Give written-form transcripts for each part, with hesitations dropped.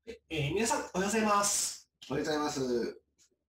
皆さん、おはようございます。 おはようございます。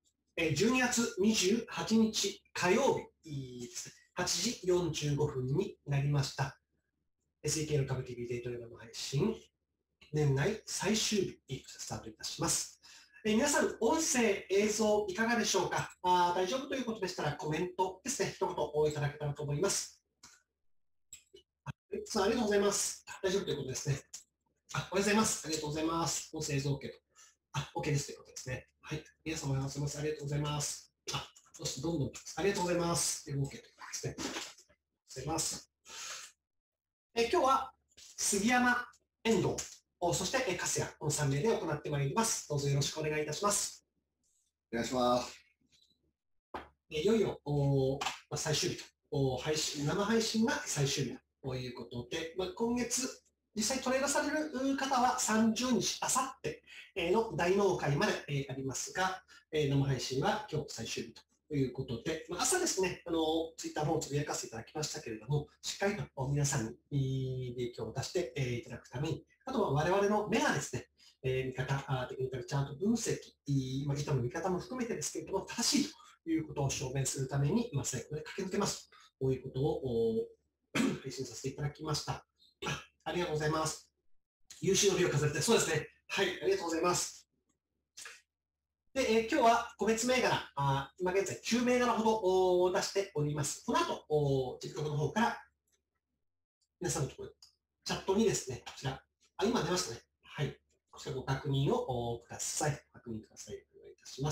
12月28日火曜日ですね、8時45分になりました。SEK の株 TV デイトレーダーの配信、年内最終日、スタートいたします。皆さん、音声、映像、いかがでしょうか？大丈夫ということでしたら、コメントですね、一言いただけたらと思います。ありがとうございます。大丈夫ということですね。おはようございます。ありがとうございます。音声、映像 OK と。OK ですということですね。はい。皆様おはようございます。ありがとうございます。そしてどんどん、ありがとうございます。OK ということですね。ありがとうございます。今日は、杉山、遠藤、そして、粕谷、この3名で行ってまいります。どうぞよろしくお願いいたします。 お願いします。 いよいよ、最終日と、生配信が最終日ということで、今月、実際トレードされる方は30日、あさっての大納会までありますが、生配信は今日最終日ということで、朝ですね、ツイッターもつぶやかせていただきましたけれども、しっかりと皆さんに影響を出していただくために、あとは我々の目がですね、見方、テクニカルチャート分析、ギターの見方も含めてですけれども、正しいということを証明するために、最後まで駆け抜けますということを配信させていただきました。ありがとうございます。優秀の美を飾って、そうですね。はい、ありがとうございます。で、今日は個別銘柄、今現在9銘柄ほど出しております。この後、TikTok の方から、皆さんのところ、チャットにですね、こちら、今出ましたね。はい。こちらご確認をください。ご確認ください。お願いいたします。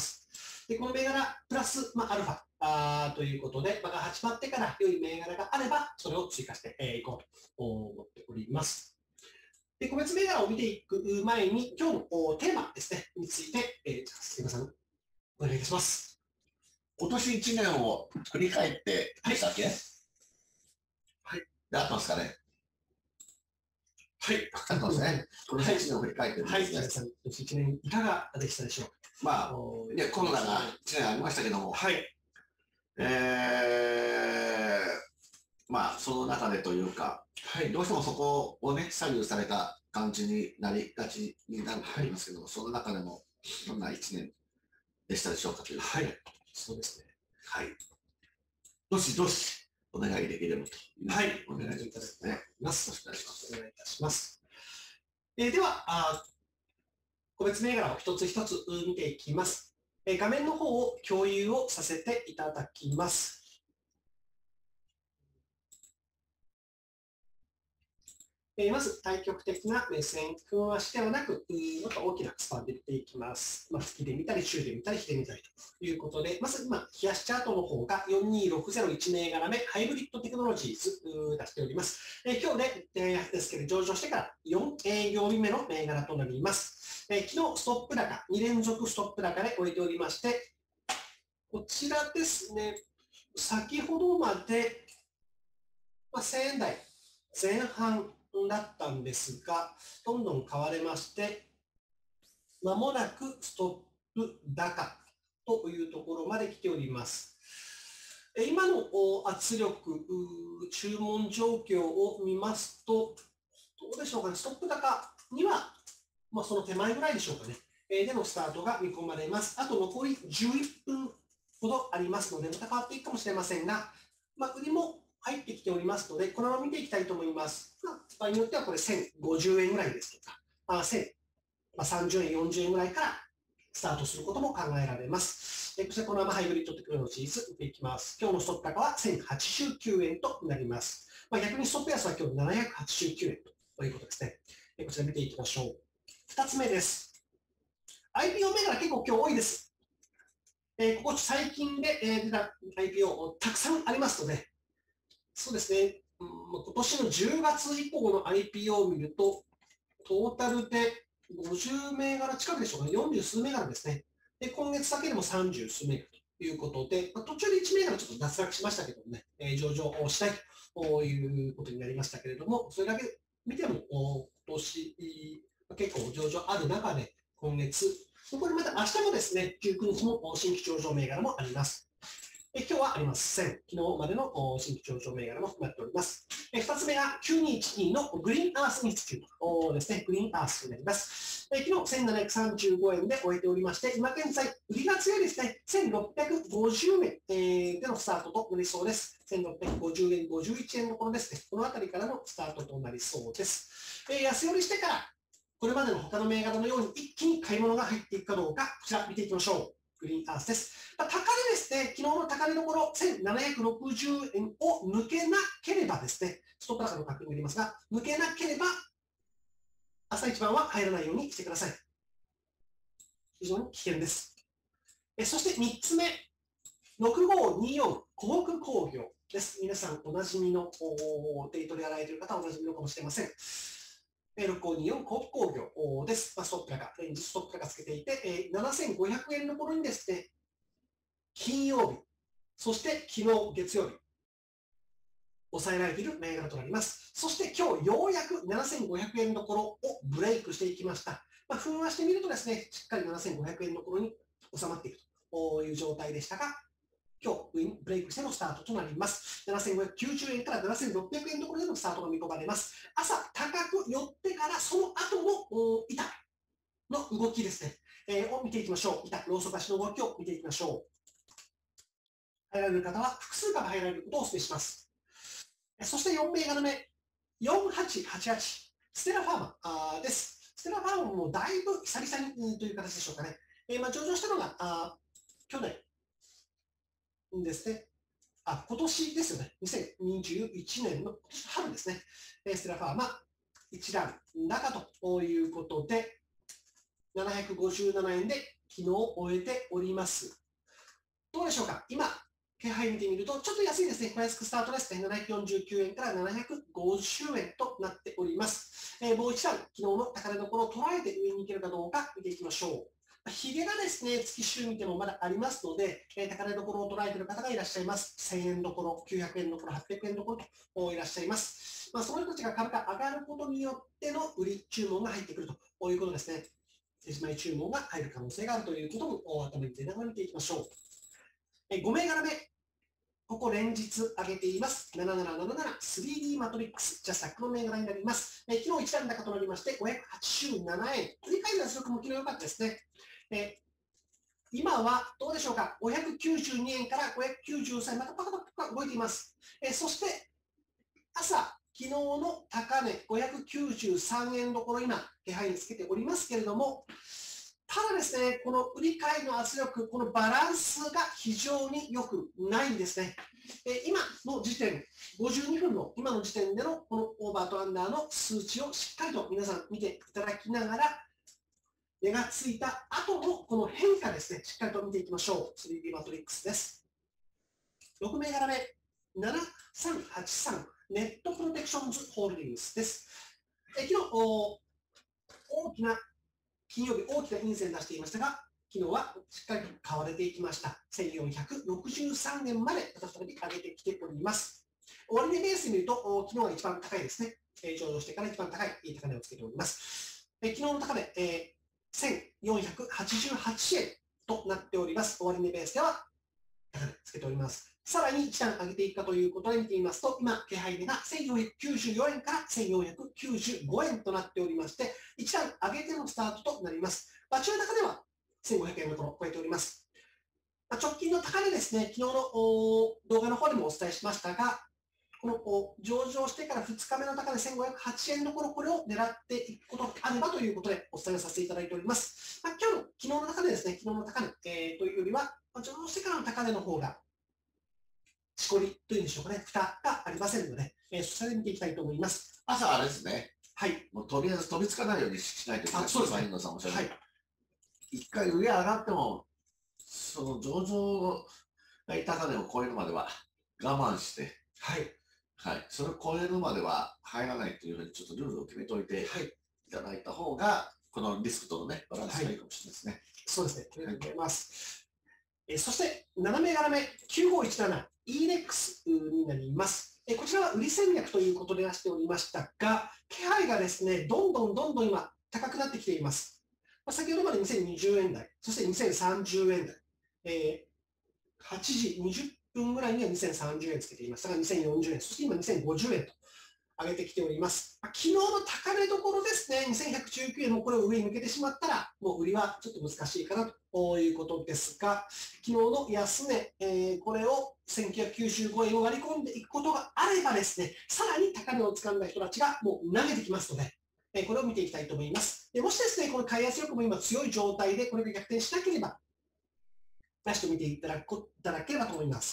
で、この銘柄、プラス、アルファということで、が始まってから良い銘柄があれば、それを追加していこうと思っております。で、個別銘柄を見ていく前に、今日のテーマですね、について、すみません、お願いいたします。 今年1年を振り返ってでしたっけ？ はい。 で、合ってますかね？ はい。 合ってますね。今年1年を振り返ってですね。 はい。皆さん、今年1年いかがでしたでしょうか？ コロナが1年ありましたけども、 はい。 その中でというか、 はい。 どうしてもそこをね、左右された感じになりがちになると思いますけども、その中でも、どんな1年でしたでしょうかということで。 はい。そうですね。 はい。どしどしお願いできればという。 はい。 お願いいたします。 よろしくお願いします。お願いいたします。では、個別銘柄を一つ一つ見ていきます。画面の方を共有をさせていただきます。まず、対極的な目線、分足ではなく、もっと大きなスパンで見ていきます。月で見たり、週で見たり、日で見たりということで、まず今、冷やしチャートの方が42601銘柄目、ハイブリッドテクノロジーズ出しております。今日ですけど、上場してから4営業日目の銘柄となります。昨日、ストップ高、2連続ストップ高で終えておりまして、こちらですね、先ほどまで、1000円台前半だったんですが、どんどん買われまして、まもなくストップ高というところまで来ております。今の圧力、注文状況を見ますと、どうでしょうかね、ストップ高には、その手前ぐらいでしょうかね、でのスタートが見込まれます。あと残り11分ほどありますので、また変わっていくかもしれませんが、売りも入ってきておりますので、このまま見ていきたいと思います。場合によってはこれ1050円ぐらいですとか、1030円、40円ぐらいからスタートすることも考えられます。そしてこのままハイブリッドテクノロジーズ見ていきます。今日のストップ高は1089円となります。逆にストップ安は今日789円ということですね。こちら見ていきましょう。2つ目です。IPO 銘柄結構今日多いです。ここ最近で出た IPO たくさんありますので、そうですね、今年の10月以降の IPO を見ると、トータルで50銘柄近くでしょうかね、40数銘柄ですね。で、今月だけでも30数銘柄ということで、途中で1銘柄ちょっと脱落しましたけどもね、上場をしたいということになりましたけれども、それだけ見ても、今年、結構上場ある中で、今月、これまた明日もですね、19日も新規上場銘柄もあります。 今日はありません。昨日までの新規上場銘柄も含まれております。2つ目が9212のグリーンアースインスティテュートですね。グリーンアースになります。昨日1735円で終えておりまして、今現在、売りが強いですね。1650円でのスタートとなりそうです。1650円、51円のところですね。このあたりからのスタートとなりそうです。安寄りしてから、これまでの他の銘柄のように一気に買い物が入っていくかどうか、こちら見ていきましょう。グリーンアースです。高値ですね、昨日の高値どころ1760円を抜けなければですね、ストップ高の確認になりますが、抜けなければ、朝一番は入らないようにしてください。非常に危険です。そして3つ目、6524湖北工業です。皆さんおなじみの、デイトレやられている方はおなじみのかもしれません。6524湖北工業です。ストップ高、レンジストップ高つけていて、7500円の頃にですね、金曜日、そして昨日月曜日、抑えられている銘柄となります。そして今日ようやく7500円の頃をブレイクしていきました。分話してみるとですね、しっかり7500円の頃に収まっているという状態でしたが、今日ブレイクしてのスタートとなります。7590円から7600円のところでのスタートが見込まれます。朝高く寄ってからその後の板の動きですね、を見ていきましょう。板、ローソク足の動きを見ていきましょう。入られる方は複数株入られることをお勧めします。そして4銘柄目、4888、ステラファーマーです。ステラファーマーもだいぶ久々にという形でしょうかね。上場したのが去年ですね。今年ですよね。2021年の春ですね。ステラファーマ一段高ということで、757円で昨日終えております。どうでしょうか。今、気配見てみると、ちょっと安いですね。小安くスタートですね。749円から750円となっております。もう一段、昨日の高値どころを捉えて上に行けるかどうか見ていきましょう。ヒゲがですね、月週見てもまだありますので、高値どころを捉えている方がいらっしゃいます。1000円どころ、900円どころ、800円どころといらっしゃいます。その人たちが株価上がることによっての売り注文が入ってくるということですね。手締まい注文が入る可能性があるということも頭に入れながら見ていきましょう。5銘柄目、ここ連日上げています。7777、3D マトリックス、ジャスタックの銘柄になります。昨日一段高となりまして、587円。振り返りの圧力も昨日良かったですね。今はどうでしょうか。592円から593円、またパカパカ動いています。そして、朝、昨日の高値、593円どころ、今、気配につけておりますけれども、ただですね、この売り買いの圧力、このバランスが非常に良くないんですね。今の時点、52分の今の時点でのこのオーバーとアンダーの数値をしっかりと皆さん見ていただきながら、値がついた後のこの変化ですね、しっかりと見ていきましょう。3D マトリックスです。6銘柄目、7383、ネットプロテクションズホールディングスです。昨日、大きな金曜日大きな陰線出していましたが、昨日はしっかりと買われていきました。1463円まで再び上げてきております。終値ベースで見ると、昨日が一番高いですね。上場してから一番高い高値をつけております。昨日の高値、1488円となっております。終値ベースでは高値つけております。さらに一段上げていくかということで見てみますと、今、気配値が1494円から1495円となっておりまして、一段上げてのスタートとなります。中高値は1500円のところを超えております。直近の高値ですね、昨日の動画の方でもお伝えしましたが、この上場してから2日目の高値1508円のところ、これを狙っていくことがあればということでお伝えさせていただいております。昨日の高値ですね、昨日の高値、というよりは、上場してからの高値の方が、しこりというんでしょうかね、蓋がありませんので、そちらで見ていきたいと思います。 朝あれですね。 はい。 もうとりあえず飛びつかないようにしないといけない。 そうですね。 遠藤さんおっしゃる。はい。一回上上がっても、その上場が高値を超えるまでは我慢して、 はい。 はい。それを超えるまでは入らないというふうにちょっとルールを決めておいていただいた方が、このリスクとのね、バランスがいいかもしれないですね。 そうですね。ありがとうございます。そして、7銘柄目、9517、ENEX になります。こちらは売り戦略ということで出しておりましたが、気配がですね、どんどん今、高くなってきています。先ほどまで2020円台、そして2030円台、8時20 分ぐらいには2030円つけていましたが、2040円、そして今2050円と上げてきております。昨日の高値どころですね、2119円もこれを上に抜けてしまったら、もう売りはちょっと難しいかなということですが、昨日の安値、これを1995円を割り込んでいくことがあればですね、さらに高値を掴んだ人たちがもう投げてきますので、これを見ていきたいと思います。もしですね、この買い圧力も今強い状態でこれが逆転しなければ、出してみていただければと思います。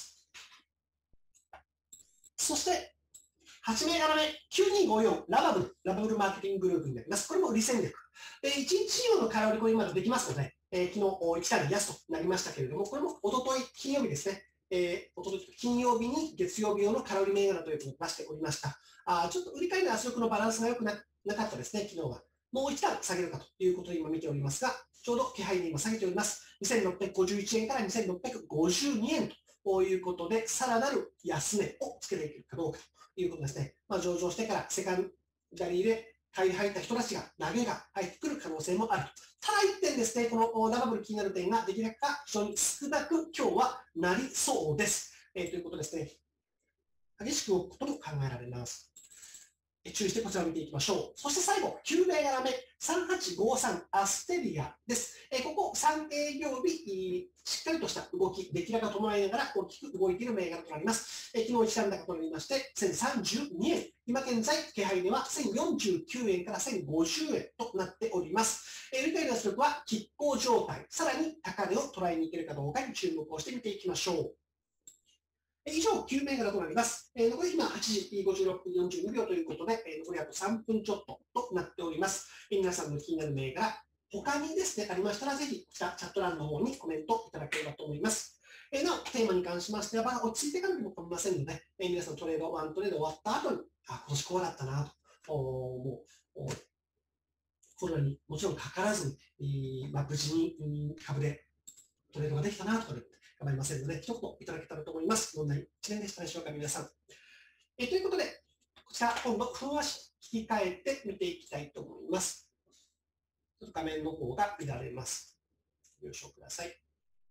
そして、8銘柄目、9254ラバブルマーケティンググループになります。これも売り戦略。1日以上の買い割り込みまでできますので、昨日1単位安となりましたけれども、これもおととい金曜日ですね。おととい金曜日に月曜日用の空売り銘柄ということを出しておりました。ちょっと売り買いの圧力のバランスが良くなかったですね、昨日は。もう一段下げるかということを今見ておりますが、ちょうど気配に今下げております。2651円から2652円ということで、さらなる安値をつけていけるかどうかということですね。上場してからセカンダリーで買い入った人たちが投げが入ってくる可能性もあると。ただ一点ですね、このラバブル気になる点ができるだけ非常に少なく今日はなりそうです。ということですね。激しく動くことも考えられます。注意してこちらを見ていきましょう。そして最後、9銘柄目、3853アステリアです。ここ3営業日、しっかりとした動き、出来高を伴いながら大きく動いている銘柄となります。昨日一段高となりまして、1032円。今現在、気配では1049円から1050円となっております。売り買いの圧力は拮抗状態、さらに高値を捉えにいけるかどうかに注目をして見ていきましょう。以上、9銘柄となります。残り今、8時56分42秒ということで、残りあと3分ちょっととなっております。皆さんの気になる銘柄、他にですね、ありましたら、ぜひ、こちら、チャット欄の方にコメントいただければと思います。なお、テーマに関しましては、落ち着いていかなくても構いませんので、皆さんトレード、ワントレード終わった後に、今年こうだったなと、もう、コロナにもちろんかからずに、無事に株でトレードができたなとかで、構いませんので、一言いただけたらと思います。どんな1年でしたでしょうか、皆さん。ということで、こちら、今度、ふんわし引き換えて見ていきたいと思います。ちょっと画面の方が乱れます。ご了承ください。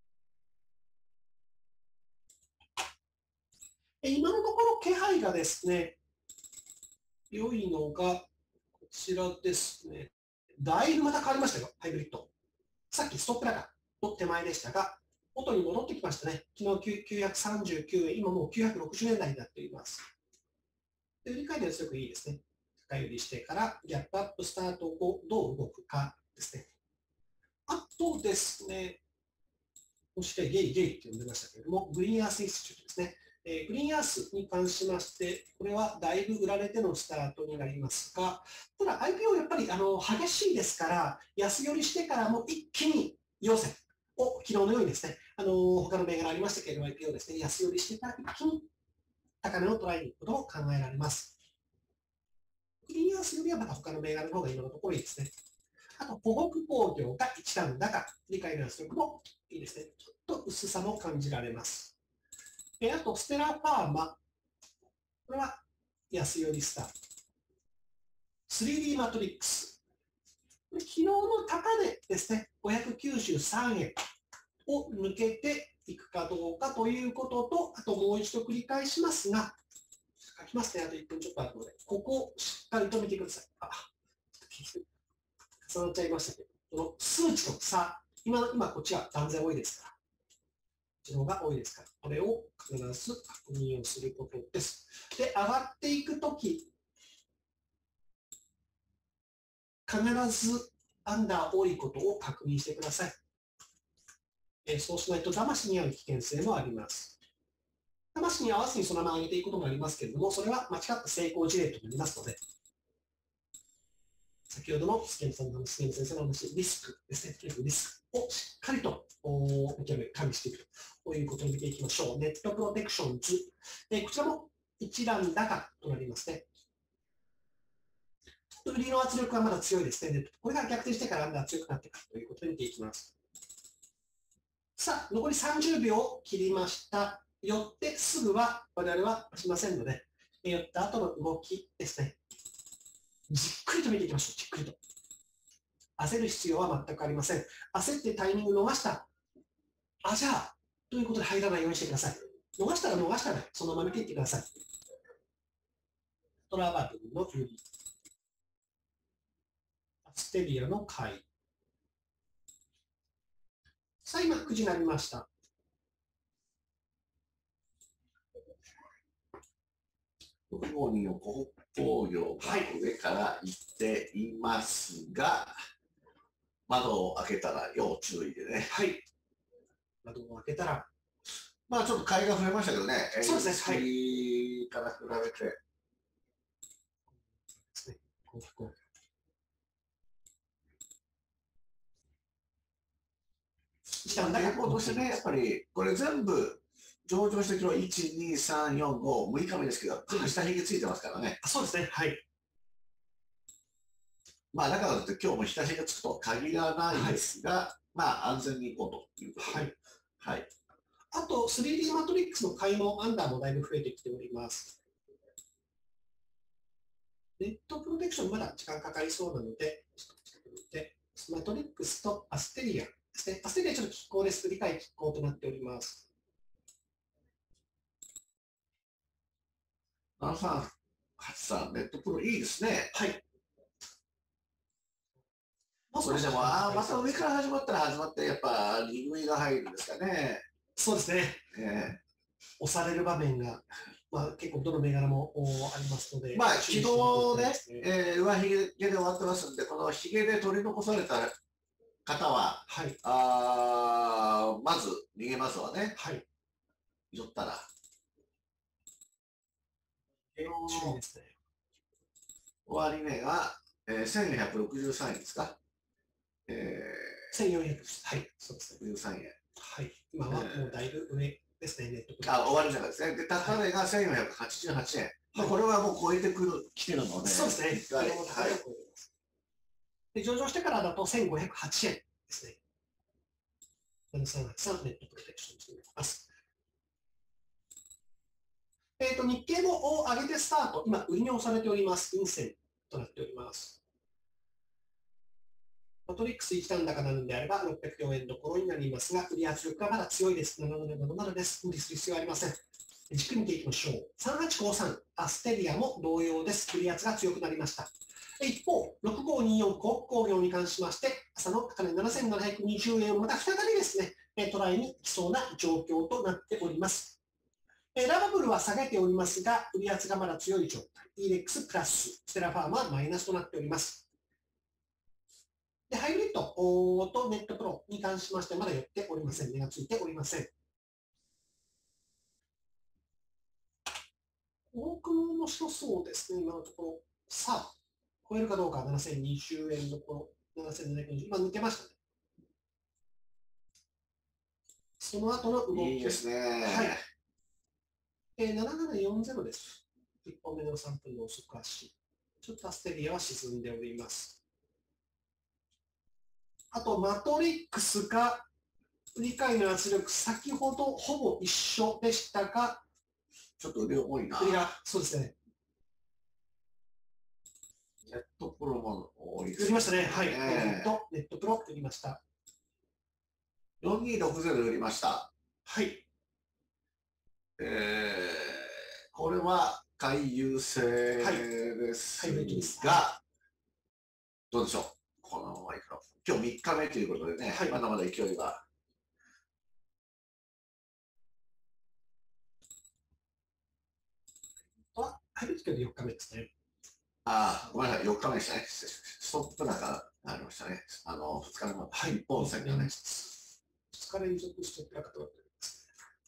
今のところ、気配がですね、良いのが、こちらですね。だいぶまた変わりましたよ、ハイブリッド。さっきストップ高の手前でしたが、元に戻ってきましたね。昨日939円、今もう960円台になっています。売り買いの圧力いいですね。高売りしてからギャップアップスタート後どう動くかですね。あとですね、そしてゲイって呼んでましたけれども、グリーンアースインスティチュートですね。グリーンアースに関しまして、これはだいぶ売られてのスタートになりますが、ただ IPO やっぱり激しいですから、安寄りしてからも一気に陽線を昨日のようにですね、他の銘柄ありましたけれども、IPO ですね、安寄りしてから一気に高値を捉えに行くことも考えられます。グリーンアースよりはまた他の銘柄の方が今のところいいですね。あと、湖北工業が一段高、理解の圧力もいいですね。ちょっと薄さも感じられます。あと、ステラファーマ。これは安寄りスタート。3D マトリックス。昨日の高値ですね、593円を抜けていくかどうかということと、あともう一度繰り返しますが、書きますね、あと1分ちょっとあるので、ここをしっかりと見てください。重なっちゃいましたけど、この数値の差、今こっちが断然多いですから、こっちの方が多いですから、これを必ず確認をすることです。で、上がっていくとき、必ずアンダー多いことを確認してください。そうしないと騙しに遭う危険性もあります。騙しに合わずにそのまま上げていくこともありますけれども、それは間違った成功事例となりますので、先ほどのスケン先生の話、リスクですね、リスクをしっかりと見極め、管理していくということを見ていきましょう。ネットプロテクションズ、こちらも一段高となりますね。ちょっと売りの圧力はまだ強いですね。これが逆転してからアンダー強くなっていくということで見ていきます。さあ、残り30秒切りました。よってすぐは我々はしませんので、よった後の動きですね。じっくりと見ていきましょう。じっくりと。焦る必要は全くありません。焦ってタイミング逃した。じゃあ、ということで入らないようにしてください。 逃したらそのまま見ていってください。トラバルのユリ、アステリアの買い。さあ、今、9時になりました。 6号にの湖北工業が上から行っていますが、窓を開けたら要注意でね。 はい。窓を開けたら。 まあちょっと買いが増えましたけどね。 そうですね。はい。 から比べて。傾向としてね、やっぱりこれ全部上場して今日1、2、3、4、5、6日目ですけど、全部下髭ついてますからね。 そうですね。はい。 まあだからといって今日も下髭つくと限らないですが、はい、まあ安全にいこうということで。はい。はい。 あと 3D マトリックスの買いもアンダーもだいぶ増えてきております。ネットプロテクションまだ時間かかりそうなので、ちょっと近くに見て、マトリックスとアステリアですね。アステリアちょっと拮抗です。理解拮抗となっております。 7383、ネットプロいいですね。 はい。 それでも、また上から始まったら始まって、やっぱ利食いが入るんですかね。 そうですね。押される場面が、まあ、結構どの銘柄もありますので。 まあ、昨日ね、上髭で終わってますんで、この髭で取り残された方は、はい、まず逃げますわね。はい。寄ったら。注意ですね。終値が、1463円ですか。 1400です。はい、そうですね。 13円。 はい。今はもうだいぶ上ですね、ネット。 終わりじゃないですね。で、高値が1488円。まあ、これはもう超えてきてるので。 そうですね。はい。で、上場してからだと1508円ですね。7383ネットプロテクションしています。日経も上げてスタート。今、売りに押されております。陰線となっております。マトリックス1段高なのであれば604円どころになりますが、売り圧力がまだ強いです。7777です。無理する必要はありません。じっくり見ていきましょう。3853、アステリアも同様です。売り圧が強くなりました。一方、6524コ工業に関しまして、朝の高値7720円をまた再びですね、トライに来そうな状況となっております。ラバブルは下げておりますが、売り圧がまだ強い状態。EREX プラス、ステラファームはマイナスとなっております。で、ハイブリッドとネットプロに関しましてまだ寄っておりません。値がついておりません。多くも面白そうですね、今のところ。さあ、超えるかどうか、7020円のころ、7720、今抜けましたね。その後の動き。 いいですね。 はい。7740です。1本目の3分の遅く足。ちょっとアステリアは沈んでおります。あと、マトリックスが、売り買いの圧力、先ほどほぼ一緒でしたが、 ちょっと売り多いな。 売りが、そうですね。 ネットプロも多いですね。売りましたね。はい。ネットプロ売りました。 4260売りました。 はい。 これは回優勢ですが、どうでしょう。このままいくと。今日3日目ということでね、まだまだ勢いが。 ハイブリッドで4日目ですね。 ごめんなさい、4日目でしたね。ストップ高ありましたね。2日目の日本戦がね。 2日連続ストップ高となっております。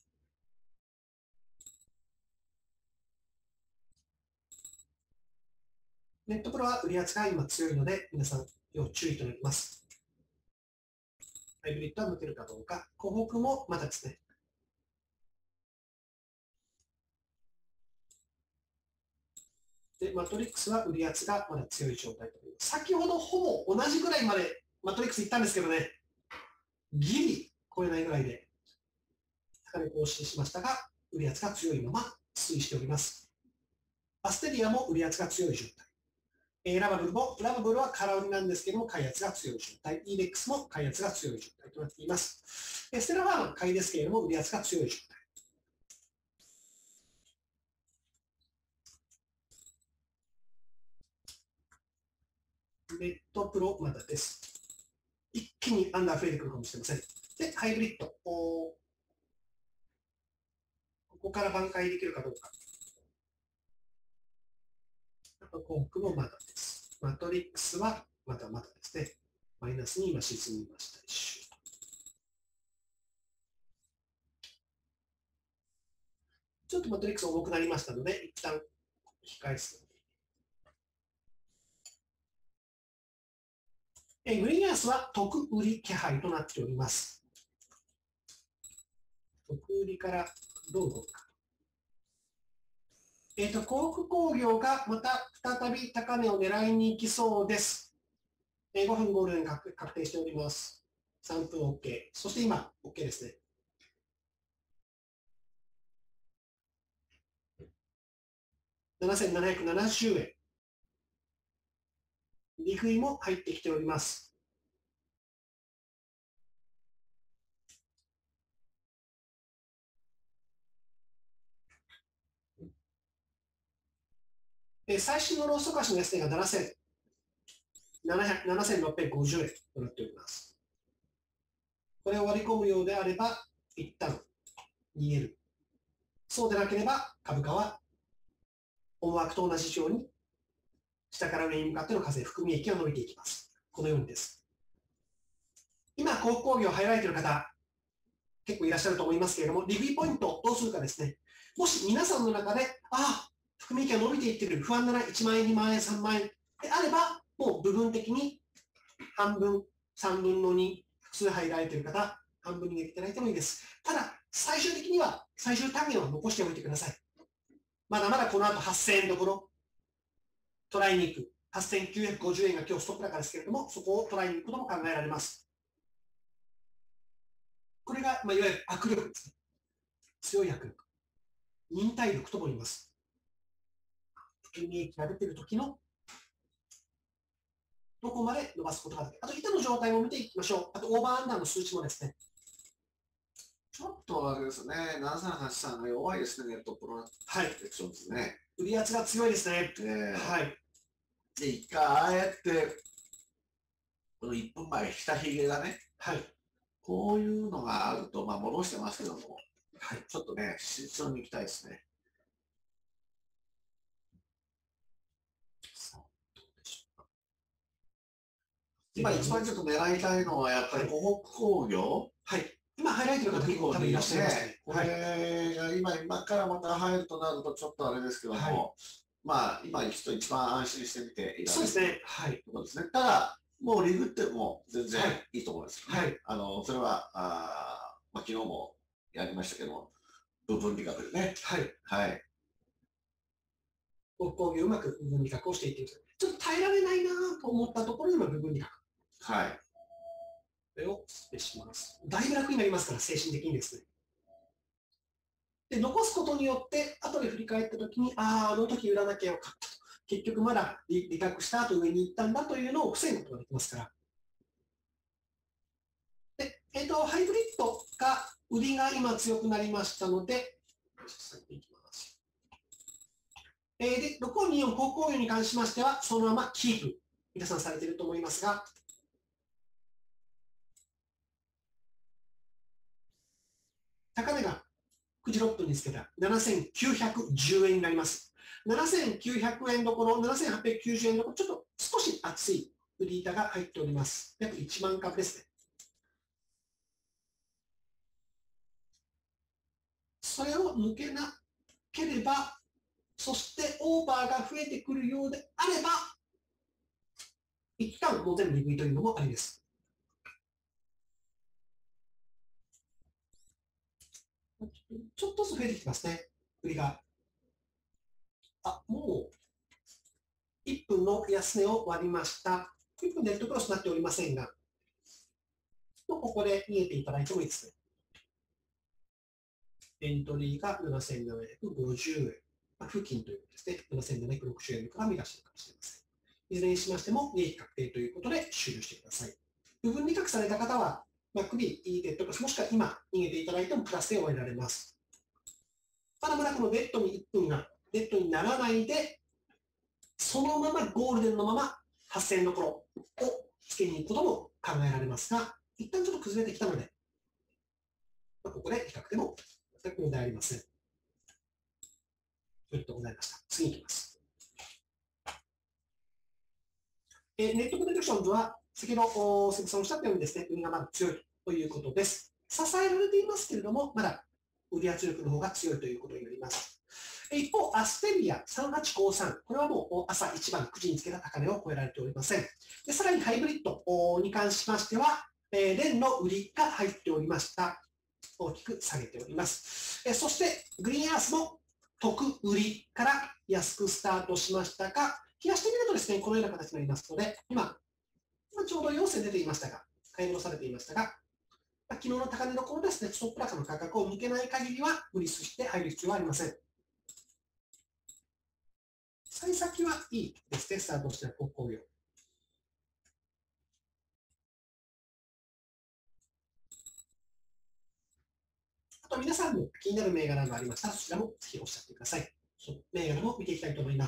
ネットプロは売り圧が今強いので、皆さん要注意となります。ハイブリッドは抜けるかどうか。湖北もまだですね。で、マトリックスは売り圧がまだ強い状態となります。先ほどほぼ同じぐらいまでマトリックスいったんですけどね、ギリ超えないぐらいで高値更新しましたが、売り圧が強いまま推移しております。アステリアも売り圧が強い状態。ラバブルは空売りなんですけども、買い圧が強い状態。EREX も買い圧が強い状態となっています。ステラファームは買いですけれども、売り圧が強い状態。 レッドプロまだです。一気にアンダー増えてくるかもしれません。で、ハイブリッド。ここから挽回できるかどうか。あと、コークもまだです。マトリックスはまだまだですね。マイナスに今沈みました。一周。ちょっとマトリックス重くなりましたので、一旦控えす。グリーンアースは得売り気配となっております。得売りからどう動くか。航空工業がまた再び高値を狙いに行きそうです。5分ゴールデン確定しております。3分 OK。そして今、OK ですね。7770円。利食いも入ってきております。最新のローソク足の安値が7650円となっております。これを割り込むようであれば、一旦逃げる。そうでなければ、株価は思惑と同じように、下から上に向かっての風、含み益が伸びていきます。このようにです。今、航空工業入られている方、結構いらっしゃると思いますけれども、利食いポイントどうするかですね。もし皆さんの中で、含み益が伸びていっている、不安だな、1万円、2万円、3万円であれば、もう部分的に半分、3分の2、複数入られている方、半分に入れていただいてもいいです。ただ、最終的には、最終単元は残しておいてください。まだまだこの後8000円どころ、トライに行く。8950円が今日ストップ高ですけれども、そこをトライに行くことも考えられます。これが、いわゆる握力ですね。強い握力。忍耐力とも言います。含み益が出ている時のどこまで伸ばすことができる。あと、板の状態も見ていきましょう。あと、オーバーアンダーの数値もですね。 ちょっとあれですね、7383が弱いですね、ネットプロはい。 そうですね。 売り圧が強いですね。はい。 で、一回、ああやって、この1分前、下髭がね、 はい。 こういうのがあると、戻してますけども、はい、ちょっとね、慎重にいきたいですね。今一番ちょっと狙いたいのは、やっぱり湖北工業。 はい。今ハイライトの方結構多分いらっしゃいますね。 これが今からまた入るとなるとちょっとあれですけども、今一番安心してみていられる。 そうですね。はい。 そうですね。ただ、もうリグっても全然いいと思います。 はい。 それは、昨日もやりましたけども、部分利確でね。 はい。 はい。 航空工業うまく部分利確をしていっている。ちょっと耐えられないなと思ったところで今部分利確。はい。これを失礼します。だいぶ楽になりますから、精神的にですね。で、残すことによって、後で振り返ったときに、あの時売らなきゃよかったと。結局まだ利確した後上に行ったんだというのを防ぐことができますから。で、ハイブリッドが、売りが今強くなりましたので、で、6524航空業に関しましては、そのままキープ、皆さんされていると思いますが、高値が9時6分につけた7910円になります。7900円どころ、7890円どころ、ちょっと少し厚いフリータが入っております。約1万株ですね。それを抜けなければ、そしてオーバーが増えてくるようであれば、一旦もう全部利食いというのもありです。ちょっとずつ増えてきますね、売りが。もう1分の安値を割りました。1分ネットクロスになっておりませんが、ここで見えていただいてもいいですね。エントリーが7750円。付近ということですね。7760円から見出しているかもしれません。いずれにしましても、利益確定ということで終了してください。部分利確された方は、首、デッドクロス、もしくは今逃げていただいてもプラスで終えられます。まだまだこのデッドに1分がデッドにならないで、そのままゴールデンのまま 8000円どころをつけに行くことも考えられますが、一旦ちょっと崩れてきたので、ここで比較でも全く問題ありません。ということでございました。次に行きます。ネットプロテクションズは、先ほど関さんおっしゃったようにですね、売りがまだ強いということです。支えられていますけれども、まだ売り圧力の方が強いということになります。一方、アステリア3853、これはもう朝一番9時につけた高値を超えられておりません。でさらにハイブリッドに関しましては、連の売りが入っておりました。大きく下げております。そして、グリーンアースも得売りから安くスタートしましたが、冷やしてみるとですね、このような形になりますので、今ちょうど陽線出ていましたが、買い戻されていましたが、昨日の高値の頃ですね、ストップ高の価格を抜けない限りは、無理して入る必要はありません。幸先はいいですね、スタートしての国工業。あと皆さんも気になる銘柄がありましたら、そちらもぜひおっしゃってください。銘柄も見ていきたいと思います。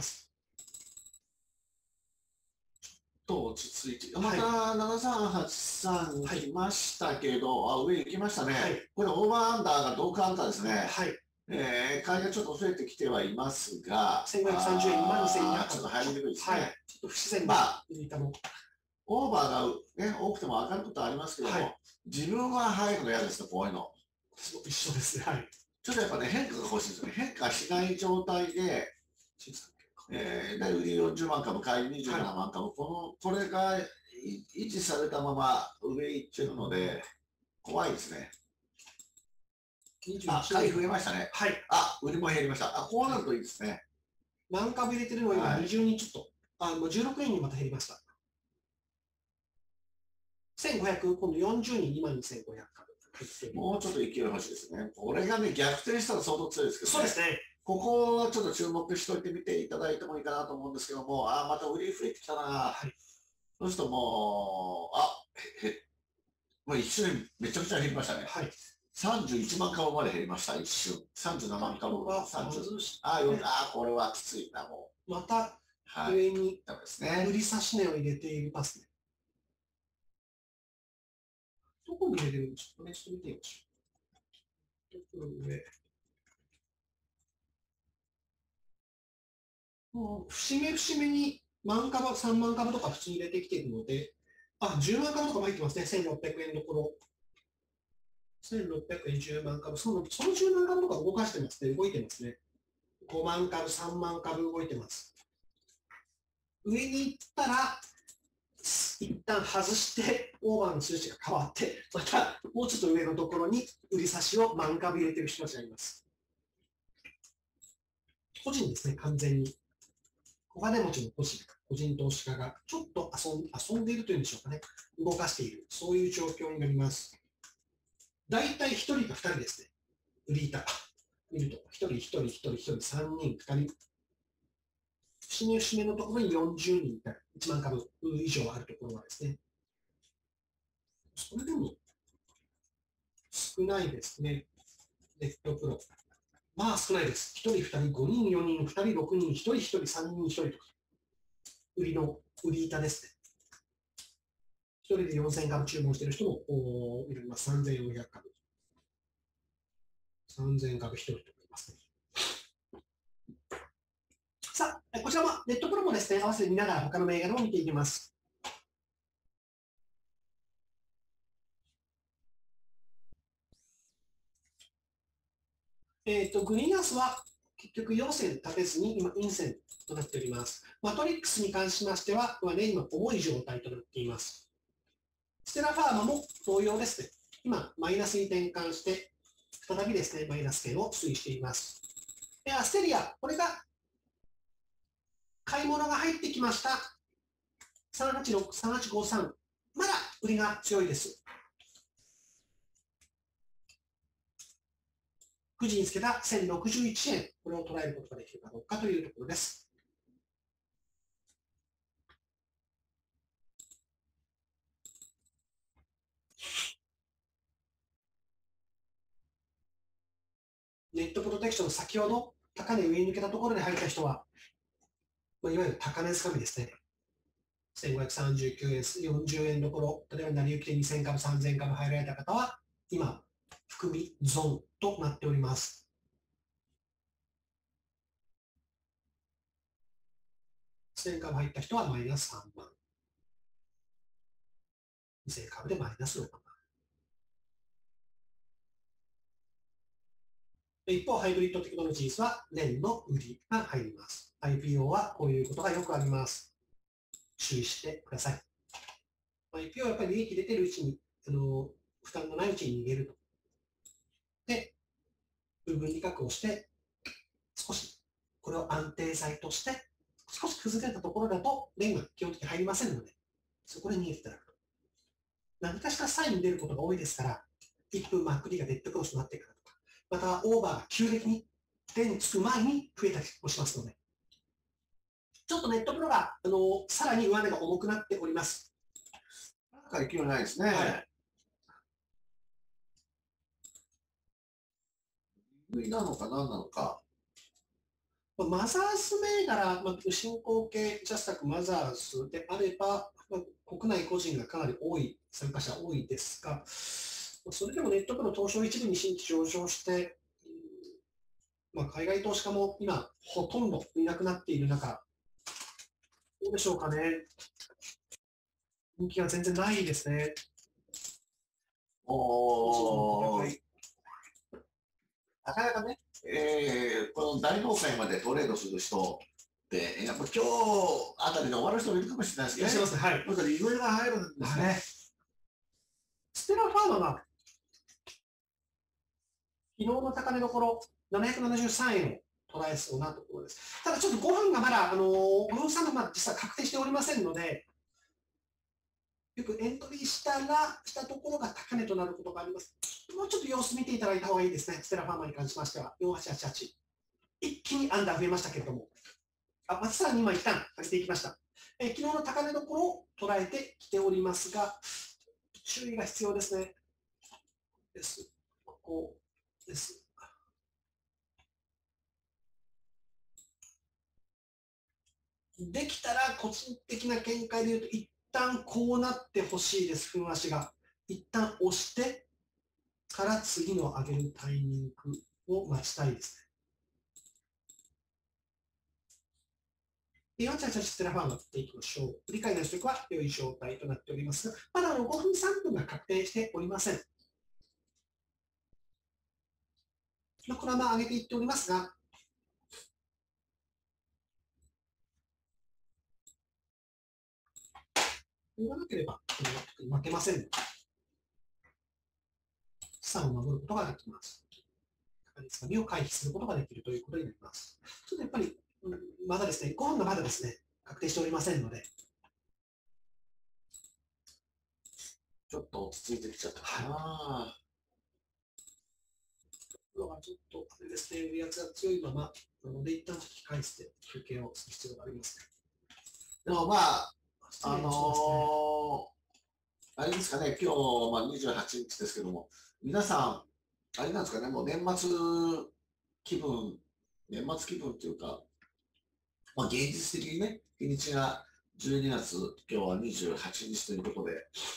落ち着いて、また7383来ましたけど、上行きましたね。これオーバーアンダーが同価アンダーですね。買いがちょっと増えてきてはいますが、 1530円、2200円。 ちょっと入りにくいですね。 ちょっと不自然なオーバーが、ね、多くても上がることはありますけども、自分は入るの嫌ですよ、こういうの。 一緒ですね。 ちょっとやっぱね、変化が欲しいですよね。変化しない状態で、で売り40万株、買い27万株、これが維持されたまま上行ってるので、怖いですね。買い増えましたね。売りも減りました。こうなるといいですね。 万株入れてるのが今20人ちょっと、もう16円にまた減りました。1500、今度40人、22500株。 もうちょっと勢い欲しいですね。これがね、逆転したら相当強いですけどね。 そうですね。 ここはちょっと注目しておいてみていただいてもいいかなと思うんですけども、また売り増えてきたな。そうするともう、もう一瞬めちゃくちゃ減りましたね。31万株まで減りました、一瞬。37万株が30。これはきついな、もう。また、上に売り差し値を入れていますね。どこに入れてるんでしょうかね。ちょっと見てみましょう。どこの上。もう節目節目に万株、3万株とか普通に入れてきているので、10万株とかも入ってますね、1600円の頃。1600円、10万株、その10万株とか動かしてますね、動いてますね。5万株、3万株動いてます。上に行ったら、一旦外して、オーバーの数値が変わって、またもうちょっと上のところに売り差しを万株入れてる人たちがいます。個人ですね、完全に。お金持ちの個人投資家がちょっと遊んでいるというんでしょうかね、動かしている、そういう状況になります。大体1人か2人ですね、売り板。見ると、1人、1人、1人、1人、3人、2人。節目節目のところに40人いたり、1万株以上あるところはですね、それでも少ないですね、ネットプロ。少ないです。1人、2人、5人、4人、2人、6人、1人、1人、3人、1人とか。売り板ですね。1人で4000株注文している人もいるいます。3400株。3000株1人とかいますね。さあ、こちらもネットプロもですね、合わせて見ながら他の銘柄を見ていきます。グリーンアースは結局陽線立てずに今陰線となっております。マトリックスに関しましては、今重い状態となっています。ステラファーマも同様ですね。今、マイナスに転換して、再びですね、マイナス圏を推移しています。アステリア、これが買い物が入ってきました。386、3853。まだ売りが強いです。9時につけた1061円、これを捉えることができるかどうかというところです。ネットプロテクション、先ほど高値上に抜けたところで入った人は、いわゆる高値掴みですね。 1539円、40円どころ、例えば成り行きで2000株、3000株入られた方は、今、含み損となっております。1000株入った人はマイナス3万。2000株でマイナス6万。一方、ハイブリッドテクノロジーズは年の売りが入ります。IPO はこういうことがよくあります。注意してください。IPO はやっぱり利益出てるうちに、負担のないうちに逃げると。で、部分利確をして、少しこれを安定剤として、少し崩れたところだと、年が基本的に入りませんので、そこで逃げていただくと。何かしらサインに出ることが多いですから、1分マック D がデッドクロスになってからとか、またオーバーが急激に手につく前に増えたりもしますので、ちょっとネットプロが、さらに上値が重くなっております。 なんか勢いないですね。はい。なのか何なのか。 マザーズ銘柄、進行形ジャスタックマザーズであれば、国内個人がかなり多い、参加者多いですが、それでもネットプロ東証一部に新規上場して、海外投資家も今、ほとんどいなくなっている中、どうでしょうかね。人気が全然ないですね。 なかなかね、この大納会までトレードする人って、やっぱ今日あたりで終わる人もいるかもしれないですけど、ね、はい。だからいろいろ入るんですね。はい、 ステラファーマが、昨日の高値どころ、773円を捉えそうなところです。ただちょっと5分がまだ、5分差が実は確定しておりませんので、よくエントリーしたところが高値となることがあります。もうちょっと様子見ていただいた方がいいですね。ステラファーマに関しましては、4888。一気にアンダー増えましたけれども、まずさらに今一旦上げていきました。昨日の高値どころを捉えてきておりますが、注意が必要ですね。です。ここです。できたら個人的な見解で言うと、一旦こうなってほしいです、分足が。一旦押してから次の上げるタイミングを待ちたいですね。4888ステラファーマっていきましょう。理解の取得は良い状態となっておりますが、まだ5分3分が確定しておりません。このまま上げていっておりますが、言わなければ負けませんので、資産を守ることができます。高値掴みを回避することができるということになります。ちょっとやっぱり、まだですね、5分がまだですね、確定しておりませんので、 ちょっと落ち着いてきちゃったかな。 黒がちょっとあれですね、売り圧が強いまま、なので一旦ちょっと控えして休憩をする必要がありますね。 でもあれですかね、今日、28日ですけども、皆さん、あれなんですかね、もう年末気分というか、現実的にね、日にちが12月、今日は28日ということで、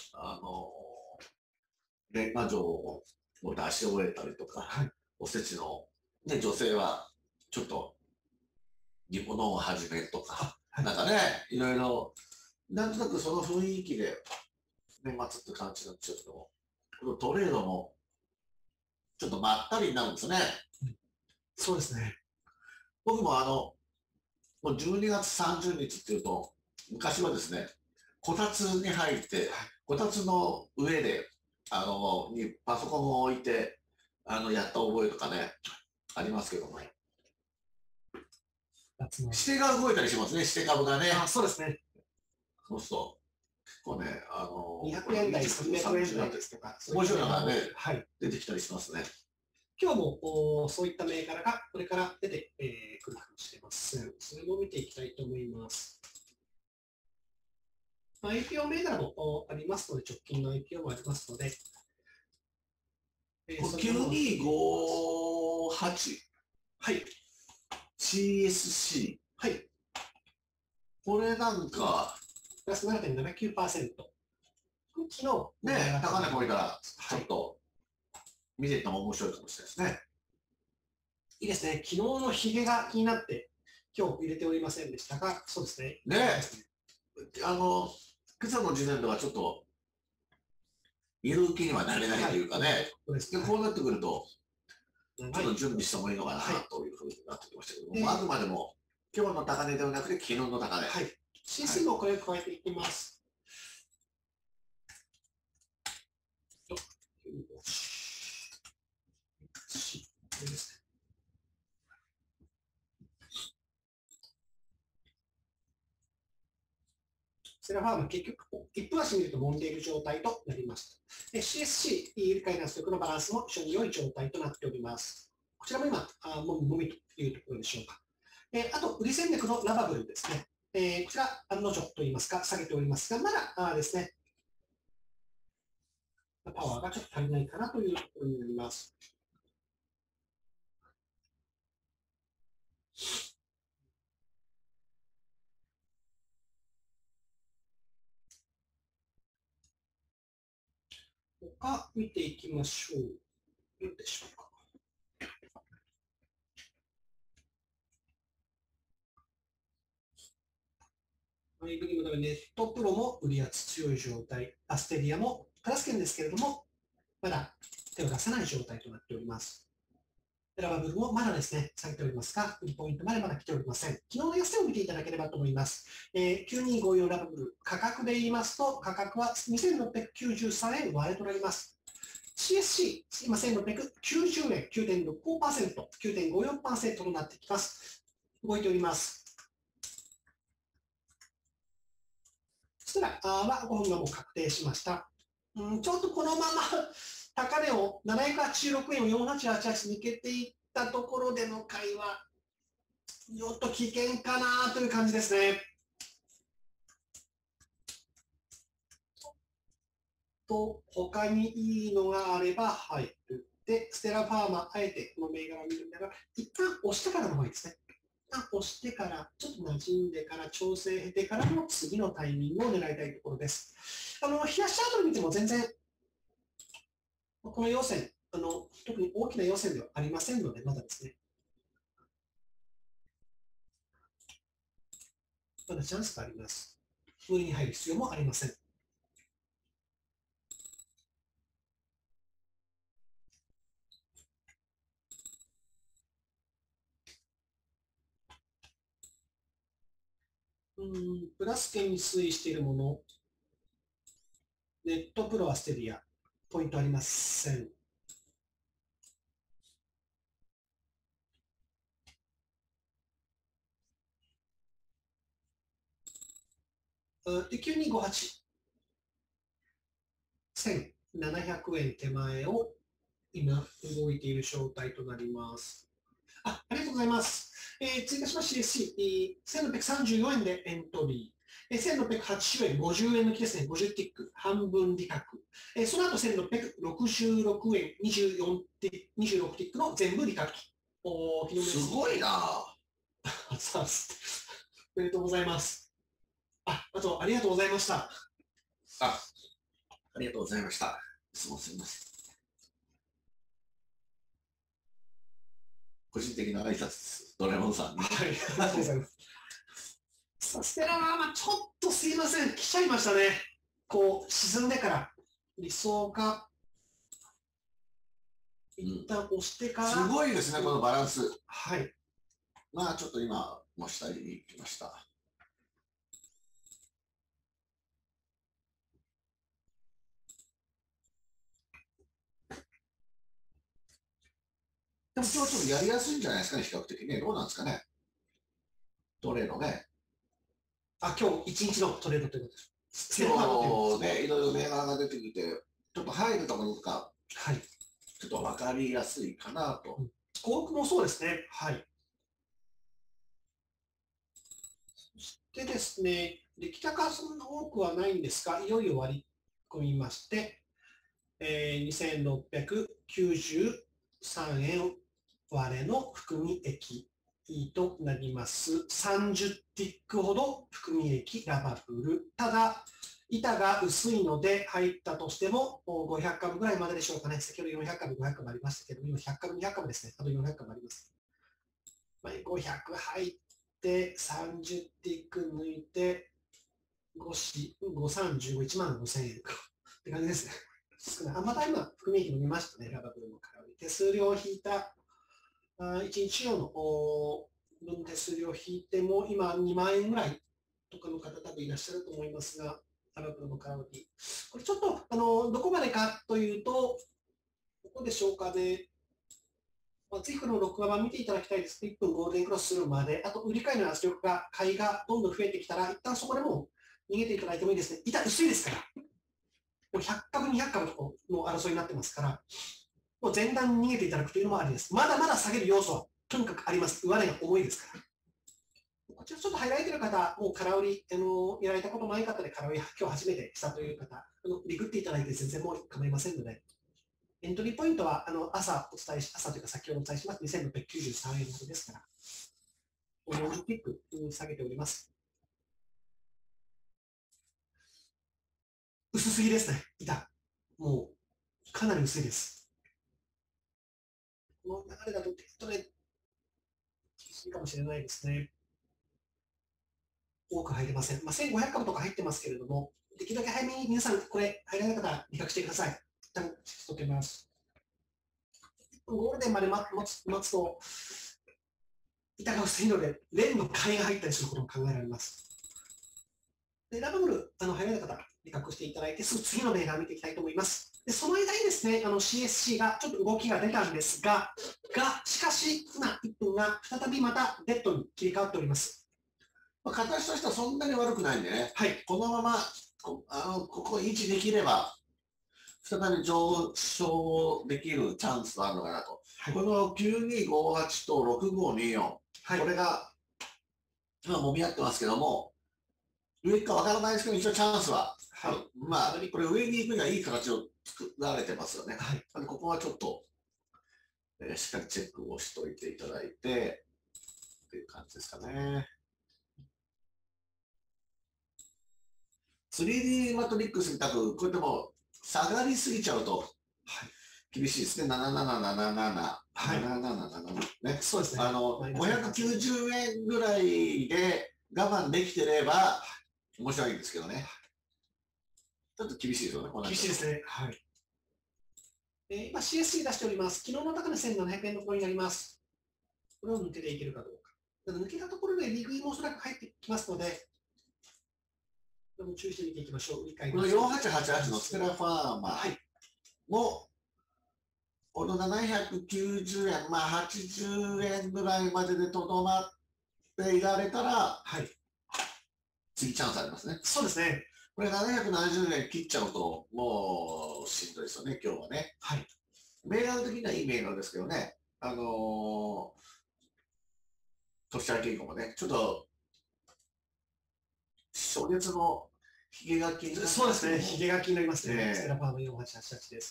年賀状を出し終えたりとか、はい、おせちの、ね、女性はちょっと煮物を始めとか、はい、なんかね、いろいろ、なんとなくその雰囲気で、年末って感じなんですけど、このトレードもちょっとまったりになるんですね。 そうですね。 僕ももう12月30日っていうと、昔はですね、こたつに入って、こたつの上で、にパソコンを置いて、やった覚えとかね、ありますけども。指定が動いたりしますね、指定株がね。 そうですね。 そうそう。結構ね、 200円台、300円台ですとか、 面白いのがね、はい、出てきたりしますね。 今日もそういった銘柄がこれから出てくるかもしれません。それも見ていきたいと思います。IPO 銘柄もありますので、直近の IPO もありますので、 9258。 はい。 CSC。 はい。 これなんか、 プラス 7.79%。昨日、 ね、高値超えたら、ちょっと見ていったも面白いかもしれないですね。 いいですね。昨日のヒゲが気になって、今日入れておりませんでしたが、そうですね。 ね、今朝の時点ではちょっと、見る気にはなれないというかね、でこうなってくると、ちょっと準備した方がいいのかなというふうになってきましたけども、あくまでも今日の高値ではなくて、昨日の高値。 はい。CC もこれを加えていきます。セラファーム結局、1分足見ると揉んでいる状態となりました。CSC、イール買いな出力のバランスも非常に良い状態となっております。こちらも今、もみというところでしょうか。あと、売り戦略のラバブルですね。こちら、案の定といいますか、下げておりますが、まだですね、パワーがちょっと足りないかなというところになります。他見ていきましょう。どうでしょうか。ネットプロも売り圧強い状態、アステリアもプラス圏ですけれども、まだ手を出せない状態となっております。ラバブルもまだですね、下げておりますが、売りポイントまでまだ来ておりません。昨日の安値を見ていただければと思います。9254ラバブル、価格で言いますと、価格は2693円割れとなります。CSC、今1690円、9.65%、9.54% となってきます。動いております。そしたら、5分がもう確定しました。ちょっとこのまま高値を786円を4888に抜けていったところでの買いは、ちょっと危険かなという感じですね。と、他にいいのがあれば入る。で、ステラファーマ、あえてこの銘柄を見るなら、一旦押してからの方がいいですね。一旦押してから、ちょっと馴染んでから、調整経てからの次のタイミングを狙いたいところです。冷やしチャートで見ても全然、この要線、特に大きな要線ではありませんので、まだですね。まだチャンスがあります。無理に入る必要もありません。プラス圏に推移しているもの、ネットプロはステディア、ポイントありません。で、9258、1700円手前を今動いている状態となります。ありがとうございます。追加しまして CSC、1634 円でエントリー。1680円、50円抜きですね、50ティック、半分利確。その後1666円、26ティックの全部利確と。 すごいなおめでとうございます。あと、ありがとうございました。 ありがとうございました。すみません。個人的な挨拶です。ドラえもんさんに。 はい、ありがとうございます。ステラは、ちょっとすいません、来ちゃいましたね。こう、沈んでから、理想が、一旦押してから、 すごいですね、このバランス。 はい。 まあ、ちょっと今、真下に行きました。でも今日ちょっとやりやすいんじゃないですかね、比較的ね。どうなんですかね。トレードね。 今日一日のトレードということです。 今日ね、いろいろ銘柄が出てきて、ちょっと入るところか、 はい、 ちょっと分かりやすいかなと。 多くもそうですね。はい。そしてですね、出来高はそんな多くはないんですが、いよいよ割り込みまして、2693円割れの含み益。 となります。30ティックほど含み益ラバブル。ただ、板が薄いので入ったとしても500株ぐらいまででしょうかね。先ほど400株、500株ありましたけど、今100株、200株ですね。あと400株あります。500入って30ティック抜いて530、1万5000円って感じですね。少ない。また今、含み益伸びましたね。ラバブルの空売り。手数料を引いた1日用の分手数料を引いても今2万円ぐらいとかの方多分いらっしゃると思いますが、ラバブルの空売り。これちょっとどこまでかというと、どこでしょうかね。ぜひこの録画版見ていただきたいです。1分ゴールデンクロスするまで、あと売り買いの圧力が、買いがどんどん増えてきたら、一旦そこでもう逃げていただいてもいいですね。板薄いですから。もう100株、200株の争いになってますから、もう前段に逃げていただくというのもありです。まだまだ下げる要素はとにかくあります。上値が重いですから。こちらちょっとハイライトの方、もう空売り、やられたことない方で空売り、今日初めてしたという方、リグっていただいて全然もう構いませんので、エントリーポイントは朝というか先ほどお伝えします、2693円ほどですから、40ピック下げております。薄すぎですね、板。もう、かなり薄いです。この流れだと、ちょっとね、厳しいかもしれないですね。多く入れません。1500株とか入ってますけれども、できるだけ早めに皆さん、これ、入らない方、理覚してください。一旦、しとけます。ゴールデンまで待つと、板が薄いので、連の買いが入ったりすることも考えられます。で、ラバブル、入らない方、理覚していただいて、すぐ次の銘柄を見ていきたいと思います。で、その間にですね、CSC がちょっと動きが出たんですが、しかし、今、1分が再びまたデッドに切り替わっております。 形としてはそんなに悪くないんでね、 はい、 このままここ維持できれば、再び上昇できるチャンスがあるのかなと。はい、この9258と6524、はい、これが今揉み合ってますけども、上かわからないですけど、一応チャンスは、はい、これ上に行くにはいい形を作られてますよね。はい、ここはちょっと、しっかりチェックをしておいていただいて、っていう感じですかね。3D マトリックスみたく、これでも下がりすぎちゃうと、厳しいですね。7777。はい。7777ね。そうですね。590円ぐらいで我慢できてれば、面白いんですけどね。ちょっと厳しいですよね、 厳しいですね。はい。今 CSC 出しております。昨日の高値1700円のところになります。これを抜けていけるかどうか。抜けたところで利食いもおそらく入ってきますので、注意して見ていきましょう。 この4888のステラファーマーも、この790円、80円ぐらいまででとどまっていられたら、はい、次チャンスありますね。 そうですね。 これ770円切っちゃうと、もうしんどいですよね、今日はね。はい。銘柄的にはいい銘柄ですけどね、年明け以降もね、ちょっと、初月のヒゲがきになりますね。 そうですね、ヒゲがきになりますね。ステラファーム4888です。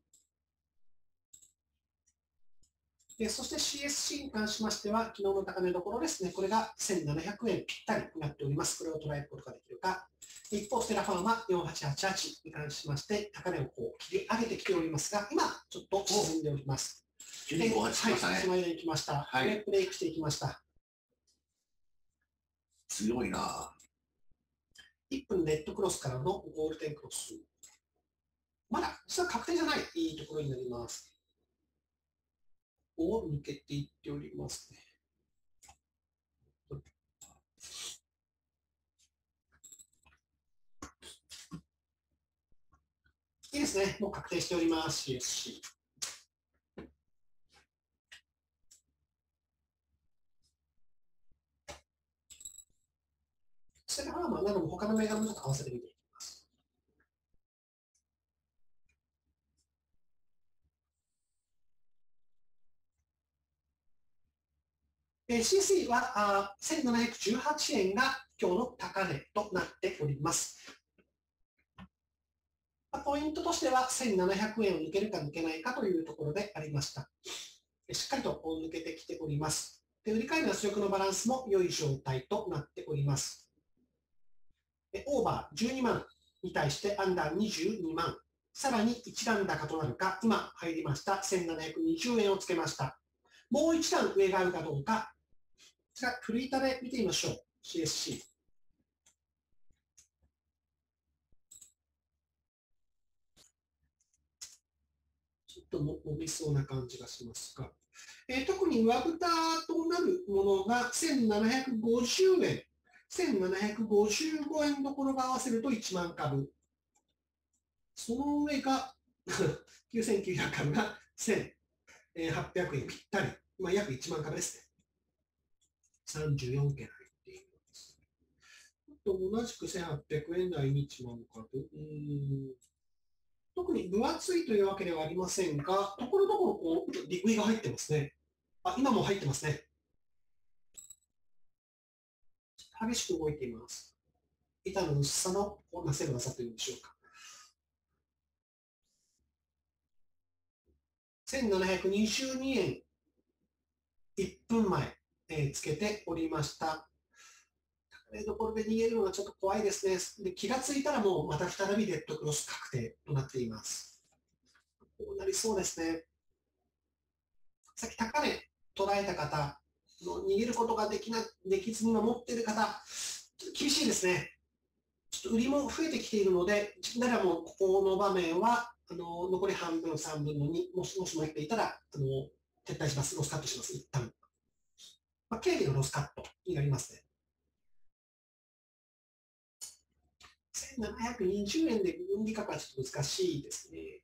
そして CSC に関しましては、昨日の高値どころですね、これが1700円ぴったりになっております。これを捉えることができるか。一方、ステラファームは4888に関しまして、高値を切り上げてきておりますが、今、ちょっと沈んでおります。 はい、 1万円いきました。はい、ブレイクしていきました。 強いな。 1分レッドクロスからのゴールデンクロス。まだ、実は確定じゃないところになります。を抜けていっておりますね。いいですね。もう確定しております。CSC。ステラファーマーなども他の銘柄もちょっと合わせてみていきます。CSC は1718円が今日の高値となっております。ポイントとしては1700円を抜けるか抜けないかというところでありました。しっかりと抜けてきております。 で売り買いの圧力のバランスも良い状態となっております。オーバー12万に対してアンダー22万。さらに一段高となるか、今入りました1720円をつけました。もう一段上があるかどうか、こちら、フルイタで見てみましょう。CSC。ちょっと伸びそうな感じがしますが、特に上蓋となるものが1750円。1755円どころが合わせると1万株。その上が9900株が1800円ぴったり。約1万株ですね。34件入っています。同じく1800円台に1万株。特に分厚いというわけではありませんが、ところどころ利食いが入ってますね。今も入ってますね。激しく動いています。板の薄さのなせる技というんでしょうか。1722円1分前、つけておりました。ところで逃げるのがちょっと怖いですね。で気がついたらもうまた再びデッドクロス確定となっています。こうなりそうですね。さっき高値捉えた方の逃げることができずに守っている方、ちょっと厳しいですね。ちょっと売りも増えてきているので、ならもうここの場面は残り半分、3分の2、もし持っていたら撤退します、ロスカットします、一旦。経理のロスカットになりますね。1720円で分離価格はちょっと難しいですね。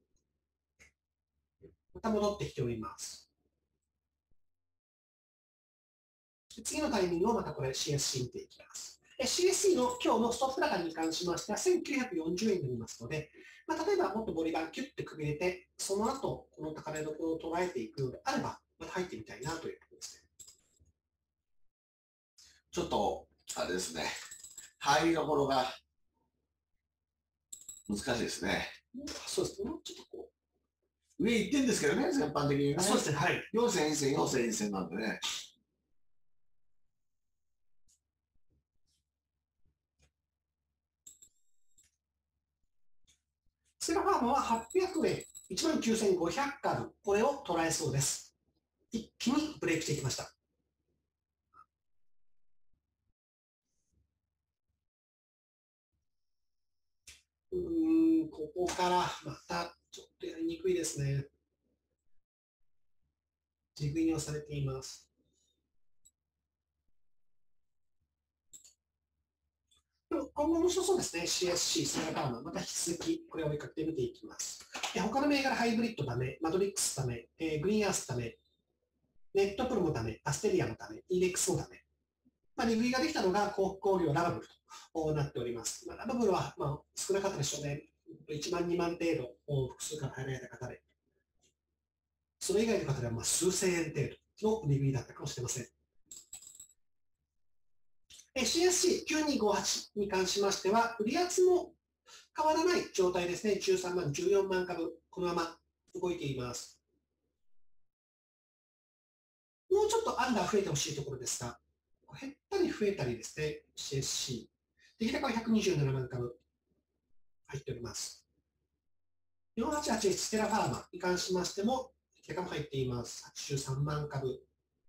また戻ってきております。次のタイミングをまたこれ CSC 見ていきます。CSC の今日のストップ高に関しましては1940円になりますので、例えばもっとボリバンキュッてくびれて、その後この高値どころを捉えていくのであれば、また入ってみたいなというところですね。 ちょっと、あれですね、入りどころが難しいですね。 そうですね、ちょっとこう、上行ってんですけどね、全般的にね。 そうですね、はい。 4000、1000、4000、1000なんでね。 ステラファーマは800円、19,500株、これを捉えそうです。一気にブレイクしてきました。ここからまたちょっとやりにくいですね。地食いに押されています。今後面白そうですね。CSC、ステラファーマ、また引き続きこれを追いかけて見ていきます。他の銘柄ハイブリッドダメ、マトリックスダメ、グリーンアースダメ、ネットプロもダメ、アステリアもダメ、イーレックスもダメ。利食いができたのが幸福工業ラバブルとなっております。ラバブルは少なかったでしょうね。1万、2万程度複数から入られた方で、それ以外の方では数千円程度の利食いだったかもしれません。CSC9258 に関しましては、売り圧も変わらない状態ですね。13万、14万株、このまま動いています。もうちょっとアンダー増えてほしいところですが、減ったり増えたりですね、CSC。出来高は127万株入っております。4881ステラファーマに関しましても、出来高も入っています。83万株。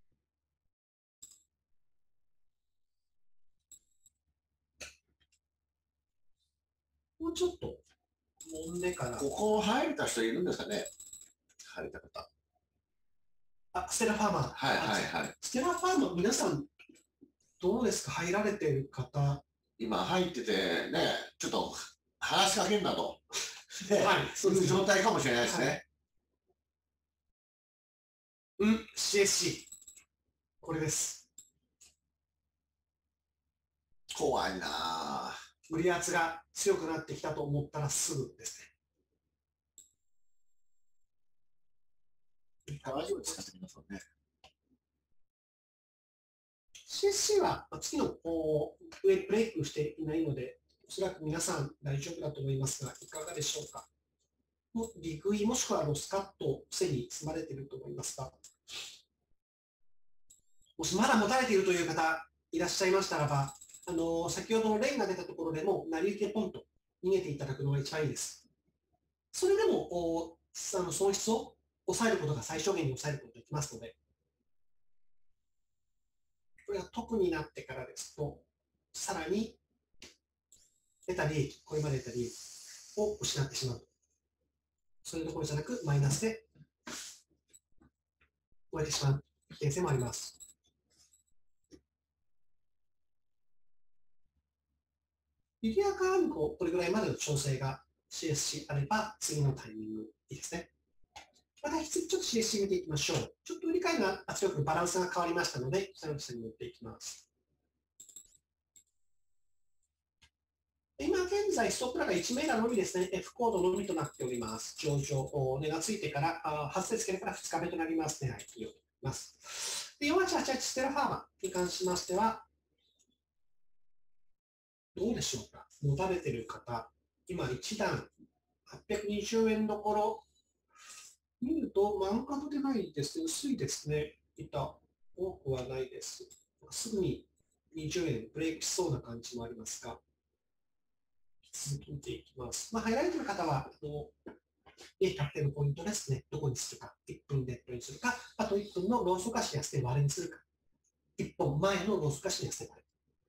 もうちょっと揉んでから。 ここ入れた人いるんですかね、入れた方。 ステラファーマー。 はいはいはい。 ステラファーマー、皆さん、どうですか、入られている方。 今入っててね、ちょっと話しかけんなと。 はい、 そういう状態かもしれないですね。 CSC。これです。 怖いなぁ。 売り圧が強くなってきたと思ったらすぐですね。大丈夫ですか、皆さんね。 CSC は次の上ブレイクしていないので、おそらく皆さん大丈夫だと思いますが、いかがでしょうか。利食いもしくはロスカット、背に積まれていると思いますが、 もしまだ持たれているという方いらっしゃいましたらば、先ほどのレンが出たところでも、成り行きでポンと逃げていただくのが一番いいです。それでも、損失を抑えることが最小限に抑えることができますので、これが特になってからですと、さらに得た利益、これまで得た利益を失ってしまう。それどころじゃなく、マイナスで終えてしまう危険性もあります。緩やかにこれぐらいまでの調整が CSC あれば、次のタイミングいいですね。また、次ちょっと CSC 見ていきましょう。ちょっと売り買いの圧力のバランスが変わりましたので、下の下に持っていきます。今現在、ストップ高1銘柄のみですね、F コードのみとなっております。上場、値がついてから、発生付けから2日目となりますね。はい、企業となります。で、4888ステラファーマに関しましては、どうでしょうか。持たれている方、今1段820円どころ、見ると満株でないですね。薄いですね。多くはないです。すぐに20円ブレイクしそうな感じもありますが、続き見ていきます。ハイライトの方は、利益確定のポイントですね。どこにするか、1分デッドにするか、あと1分のローソク足安値割れにするか、1本前のローソク足安値割れ。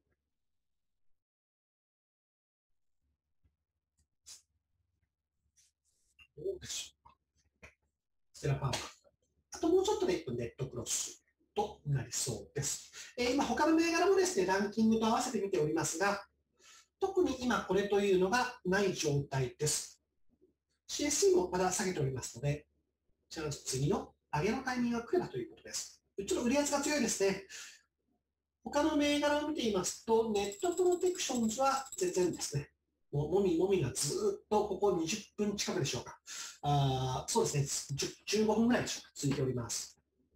どうでしょうか。ステラパーマ。あともうちょっとで1分デッドクロスとなりそうです。今、他の銘柄もですね、ランキングと合わせて見ておりますが、特に今これというのがない状態です。CSC もまだ下げておりますので、じゃあ次の上げのタイミングが来ればということです。ちょっと売り圧が強いですね。他の銘柄を見ていますと、ネットプロテクションズは全然ですね。もみもみがずっとここ20分近くでしょうか。そうですね、15分ぐらいでしょうか。続いております。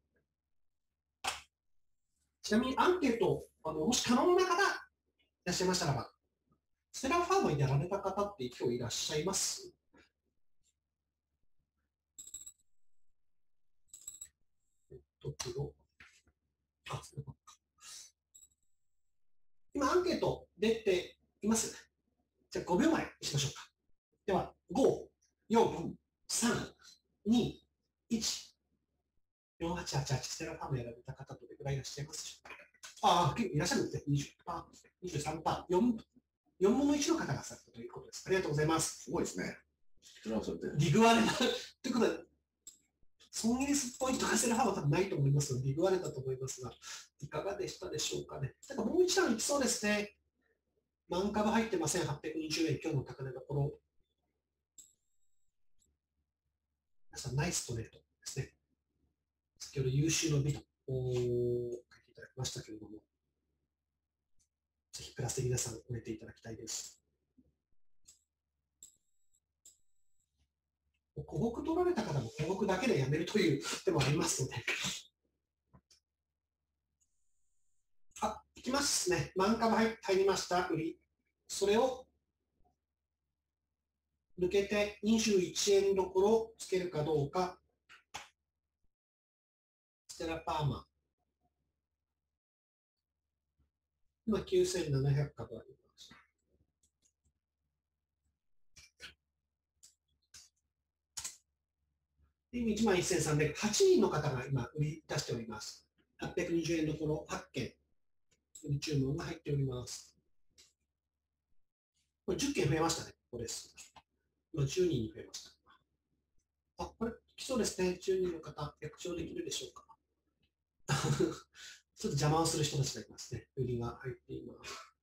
ちなみにアンケート、もし可能な方いらっしゃいましたらば、ステラファームやられた方って今日いらっしゃいます？今アンケート出ています。じゃあ5秒前にしましょうか。では、5、4、3、2、1。4888ステラファームやられた方どれくらいいらっしゃいますでしょうか。結構いらっしゃるんですね。20%、23%、4分の1の方がされたということです。ありがとうございます。 すごいですね。 リグ割れな、ということで、損切りポイントがステラファームは多分ないと思いますので、リグ割れたと思いますが、いかがでしたでしょうかね。なんかもう一段いきそうですね。満株入ってません。820円、今日の高値どころ。皆さん、ナイストレートですね。先ほど優秀の美と書いていただきましたけれども、ぜひプラスで皆さん売れていただきたいです。小僕取られた方も小僕だけでやめるという手もありますので。いきますね。満株入りました、売り。それを抜けて21円どころつけるかどうか。ステラパーマ。今9700株あります。11,308人の方が今売り出しております。820円どころ8件、売り注文が入っております。これ10件増えましたね。ここです。今10人に増えました。これ来そうですね。10人の方、略称できるでしょうか。ちょっと邪魔をする人たちがいますね。売りが入っています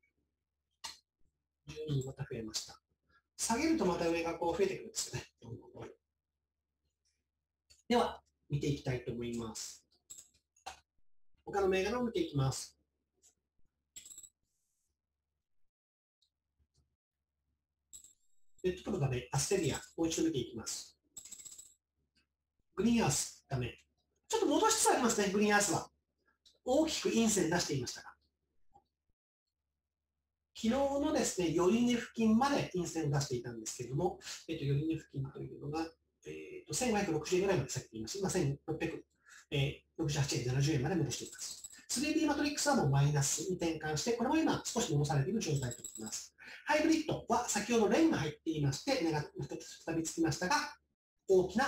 。10人また増えました。下げるとまた上がこう増えてくるんですよね。では、見ていきたいと思います。他の銘柄を見ていきます。レッドプロダメ、アステリア、もう一度見ていきます。グリーンアース、ダメ。ちょっと戻しつつありますね、グリーンアースは。大きく陰線出していましたが。昨日のですね、寄り値付近まで陰線を出していたんですけれども、寄り値付近というのが、1560円ぐらいまで下げていました。今、1668円、70円まで戻しています。 3D マトリックスはもうマイナスに転換して、これも今少し戻されている状態となります。ハイブリッドは先ほどレンが入っていまして、値が再びつきましたが、大きな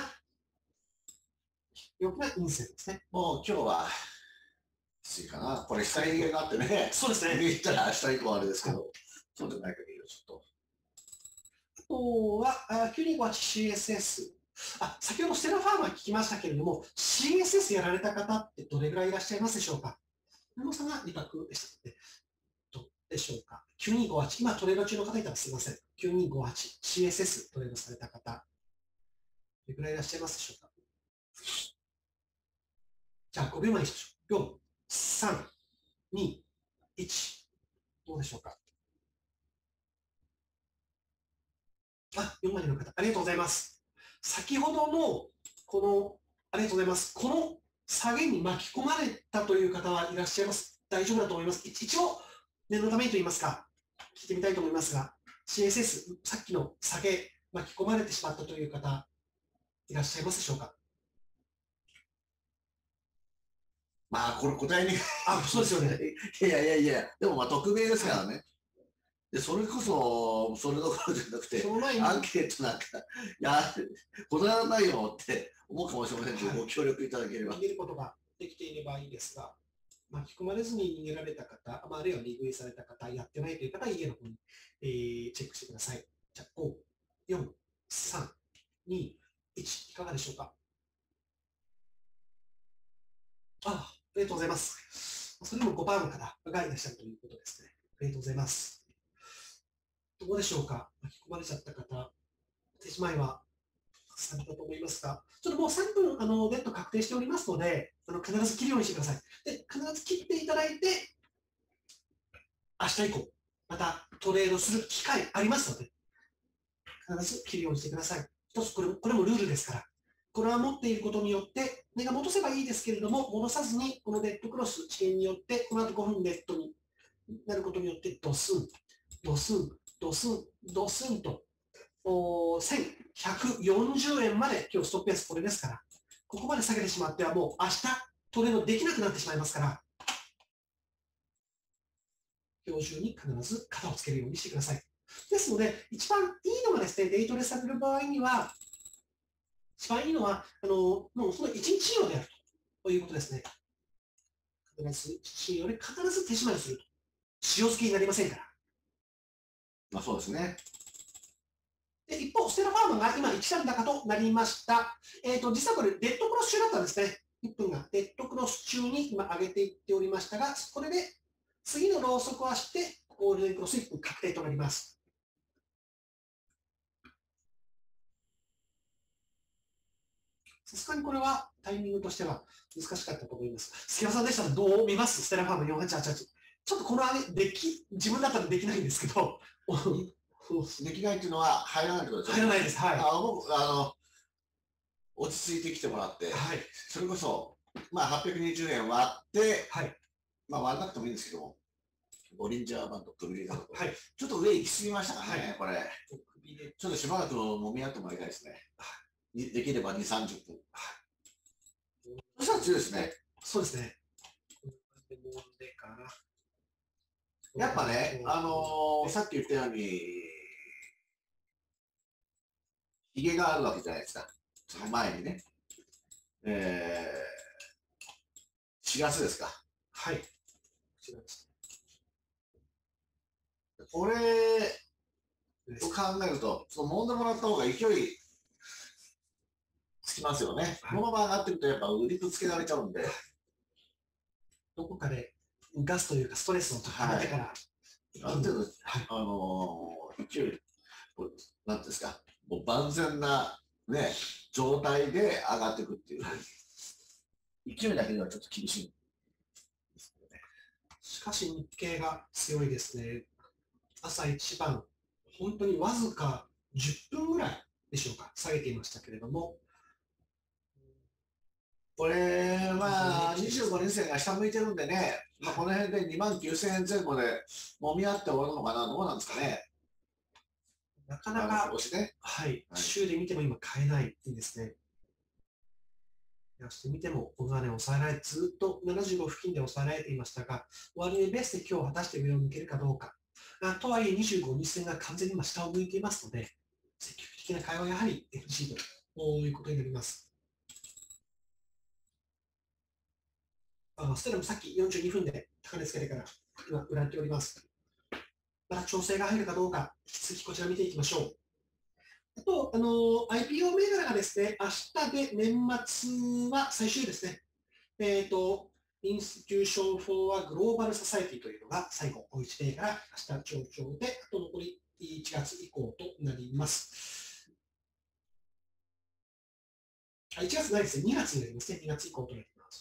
陰線ですね。 もう今日は、きついかな。これ、下髭があってね。 そうですね。 上行ったら明日以降あれですけど、そうでない限りはちょっと。 あとは、9258CSS。先ほどステラファーマー聞きましたけれども、CSS やられた方ってどれぐらいいらっしゃいますでしょうか。野さんが2択でしたので、どうでしょうか。9258、今トレード中の方いたらすみません。9258、CSS トレードされた方、どれぐらいいらっしゃいますでしょうか。じゃあ5秒前にしましょう。4、3、2、1。どうでしょうか。4枚の方、ありがとうございます。先ほどの、ありがとうございます。この下げに巻き込まれたという方はいらっしゃいます。大丈夫だと思います。一応、念のためにと言いますか、聞いてみたいと思いますが、CSS、さっきの下げ、巻き込まれてしまったという方、いらっしゃいますでしょうか。 まあ、これ答えにそうですよね。 いや、でもまあ、匿名ですからね。で、それこそ、それどころじゃなくて、アンケートなんか、答えられないよって思うかもしれませんけど、ご協力いただければ。 逃げることができていればいいですが、巻き込まれずに逃げられた方、あるいは利食いされた方、やってないという方は家の方に、チェックしてください。じゃあ、5、4、3、2、1、いかがでしょうか。ありがとうございます。それでも5%の方がいらっしゃるということですね。ありがとうございます。どうでしょうか。巻き込まれちゃった方、手仕舞いはされたと思いますが、ちょっともう3分デッド確定しておりますので、必ず切るようにしてください。で、必ず切っていただいて、明日以降、またトレードする機会ありますので、必ず切るようにしてください。一つこれもルールですから、これは持っていることによって、値が戻せばいいですけれども、戻さずに、このデッドクロス、遅延によって、この後5分デッドになることによって、ドスン、ドスン、ドスン、ドスンと、1140円まで、今日ストップ安これですから、ここまで下げてしまっては、もう明日トレードできなくなってしまいますから、今日中に必ず肩をつけるようにしてください。ですので、一番いいのがですね、デイトレされる場合には、一番いいのは、もうその1日仕様であるということですね。必ず仕様で必ず手締まいをすると。塩付きになりませんから。 まあそうですね。 で一方、ステラファーマが今一段高となりました。実はこれ、デッドクロス中だったんですね。1分がデッドクロス中に今上げていっておりましたが、これで次のローソクはして、ゴールデンクロス1分確定となります。さすがにこれはタイミングとしては難しかったと思います。杉山さんでしたらどう見ます？ステラファーム4888。ちょっとこの自分だったらできないんですけど。 できないっていうのは入らないってことですね。入らないです。はい。 僕落ち着いてきてもらって、 はい、 それこそ、まあ、820円割って、 はい、 まあ割らなくてもいいんですけども、ボリンジャーバンド、首入れたところ、 はい、 ちょっと上行き過ぎましたからね、はい、これ。 首でちょっとしばらく揉み合ってもらいたいですね。できれば2、30分。そしたら強いですね。 そうですね。 やっぱね、さっき言ったように、ひげがあるわけじゃないですか。その前にね。4月ですか。 はい。 これを考えると、揉んでもらった方が勢いつきますよね。このまま上がってると、やっぱ売りとつけられちゃうんで。 どこかでガスというかストレスを溜めてから、 ある程度、勢い、なんですか、もう万全な、ね、状態で上がっていくっていう、勢いだけではちょっと厳しい。 しかし日経が強いですね。朝一番、本当にわずか10分ぐらいでしょうか、下げていましたけれども。 これ、まあ、25日線が下向いてるんでね、まあ、この辺で29,000円前後で揉み合って終わるのかな、どうなんですかね。 なかなか、 ね、 はい、週で見ても今買えないんですね。 してみても、上値を抑えられ、ずっと75付近で抑えられていましたが、終値ベースで今日果たして上を抜けるかどうか。とはいえ、25日線が完全に今下を向いていますので、積極的な買いはやはり NG ということになります。ステラもさっき42分で高値つけてから今売られております。また調整が入るかどうか、引き続きこちら見ていきましょう。あと、IPO 銘柄がですね、明日で年末は最終日ですね。インスティテューション・フォー・ア・グローバル・ソサイティというのが最後、1デーから明日上場で、あと残り1月以降となります。1月ないですね、2月になりますね、2月以降となります。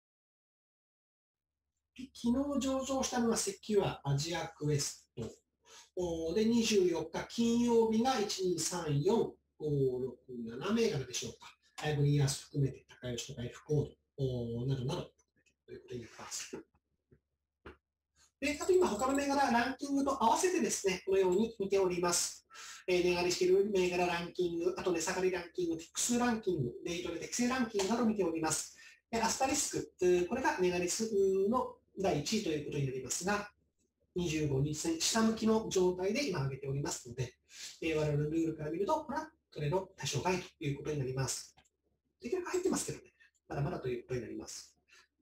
昨日上場したのがセキュア・アジア・クエスト。で、24日金曜日が1234、5、6、7銘柄でしょうか。アイブリーアース含めて高吉とか F コードなどなどということになります。で、あと今他の銘柄ランキングと合わせてですね、このように見ております。値上がりしている銘柄ランキング、あと値下がりランキング、ティック数ランキング、レイトで適正ランキングなどを見ております。アスタリスク、これが値上がり数の第1位ということになりますが、25日線下向きの状態で今上げておりますので、我々のルールから見ると、これはトレード対象外ということになります。できるだけ入ってますけどね、まだまだということになります。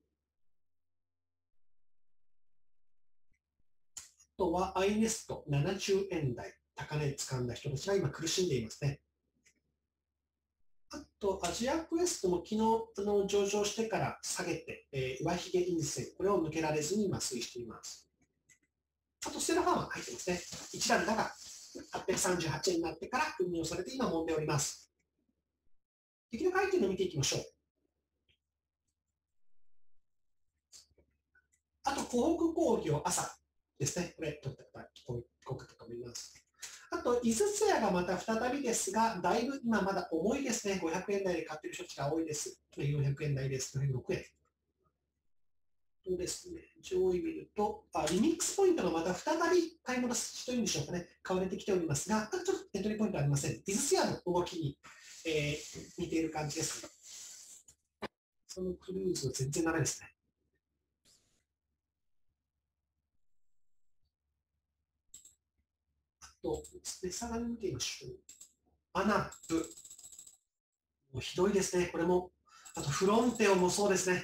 あとは iNest70 円台、高値掴んだ人たちが今苦しんでいますね。あと、アジアクエストも昨日上場してから下げて、上髭陰線、これを抜けられずに今推移しています。あと、ステラファーマー入ってますね。一段高、838円になってから運用されて今揉んでおります。できる回転を見ていきましょう。あと、湖北工業朝ですね。これ、取った方、聞こえたと思います。あと、井筒屋がまた再びですが、だいぶ今まだ重いですね。500円台で買っている人たちが多いです。400円台です。406円。そうですね、上位見ると、リミックスポイントがまた再び買い戻しというんでしょうかね、買われてきておりますが、ちょっとエントリーポイントありません。井筒屋の動きに、似ている感じですね。そのクルーズは全然ダメですね。あと、値下がり見てみましょう。アナップ。もうひどいですね、これも。あと、フロンテオもそうですね。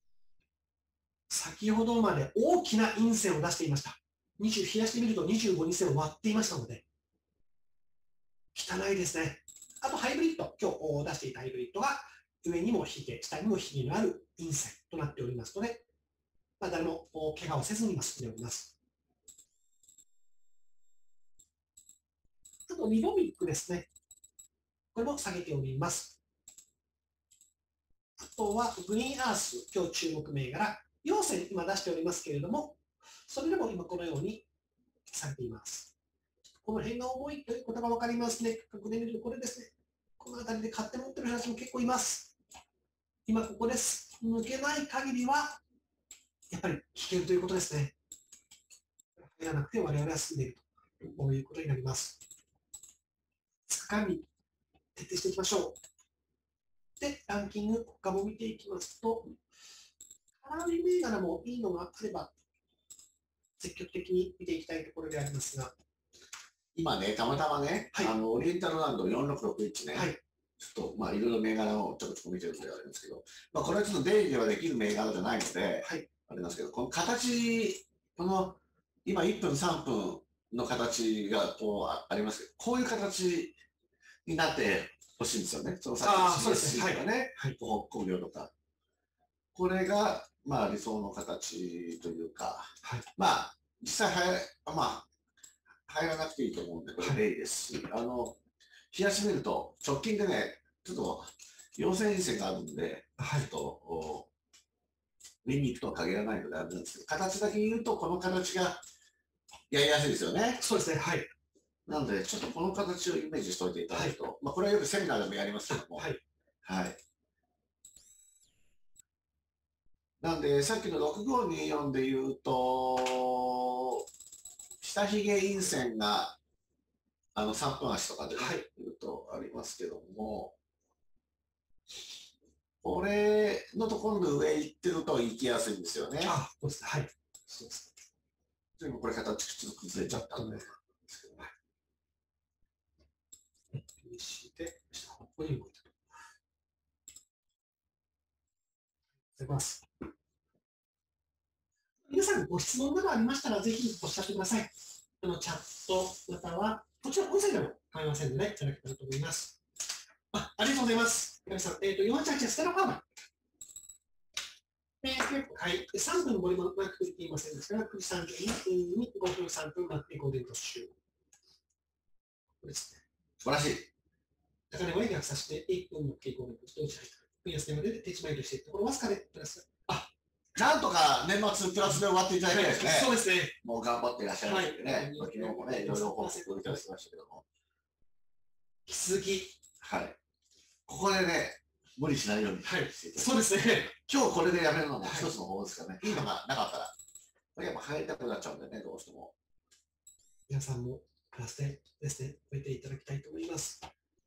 先ほどまで大きな陰線を出していました。冷やしてみると25日線を割っていましたので、汚いですね。あと、ハイブリッド、今日出していたハイブリッドが、上にもヒゲ、下にもヒゲのある陰線となっておりますので、誰も怪我をせずに今進んでおります。あと、リボミックですね。これも下げております。あとは、グリーンアース、今日注目銘柄、陽線今出しておりますけれども、それでも今このようにされています。この辺が重いということが分かりますね。ここで見るとこれですね。この辺りで買って持ってる人たちも結構います。今ここです。抜けない限りは、やっぱり危険ということですね。入らなくて我々は進んでいるということになります。つかみ、徹底していきましょう。で、ランキング、他も見ていきますと、空売り銘柄もいいのがあれば、積極的に見ていきたいところでありますが。 今ね、たまたまね、はい、オリエンタルランド4661ね、はい、ちょっと、いろいろ銘柄をちょっと見てるんでありますけど、これはちょっと出入りはできる銘柄じゃないので、はい、あれなんですけど、この形、今1分、3分の形がこうありますけど、こういう形になってほしいんですよね。そのさっきの CSC とかね、東北工業とか。これが、理想の形というか、はい、実際入らなくていいと思うんで、これ、レイですし、冷やし見ると、直近でね、ちょっと陽性陰線があるんで、ちょっと、見に行くとは限らないのであれなんですけど、形だけ言うと、この形がやりやすいですよね。 そうですね、はい。 なので、ちょっとこの形をイメージしておいていただくと、これはよくセミナーでもやりますけども、はい。はい。なんで、さっきの6524で言うと、下髭陰線が3分足とかで、ね、言うとありますけども、 これのと今度上行ってると行きやすいんですよね。 あ、そうですね。はい。そうです。 でもこれ形ちょっと崩れちゃったんで。 して、ここに動いてる。ます。皆さんご質問などありましたら、ぜひおっしゃってください。チャット、または、こちら音声でも構いませんので、いただけたらと思います。ありがとうございます。皆さん、488ステラファーマ。はい、3分ボリュームなく言っていませんでしたが、9時32分に5分3分待ってゴールデントッシュ。これですね。 素晴らしい。 高値は逆さして1分の傾向のどちらか。安値まで手一枚としているところわずかでプラス。 なんとか年末プラスで終わっていただきたいですね。 そうですね。 もう頑張っていらっしゃるのでね、昨日もね、いろいろ報告をいただきましたけども。 引き続き。 はい。ここでね、無理しないようにしていただきそうですね。 今日これでやめるのも一つの方ですからね。いいのがなかったら。やっぱ入りたくなっちゃうんでね、どうしても。 皆さんもプラスでですね、終えていただきたいと思います。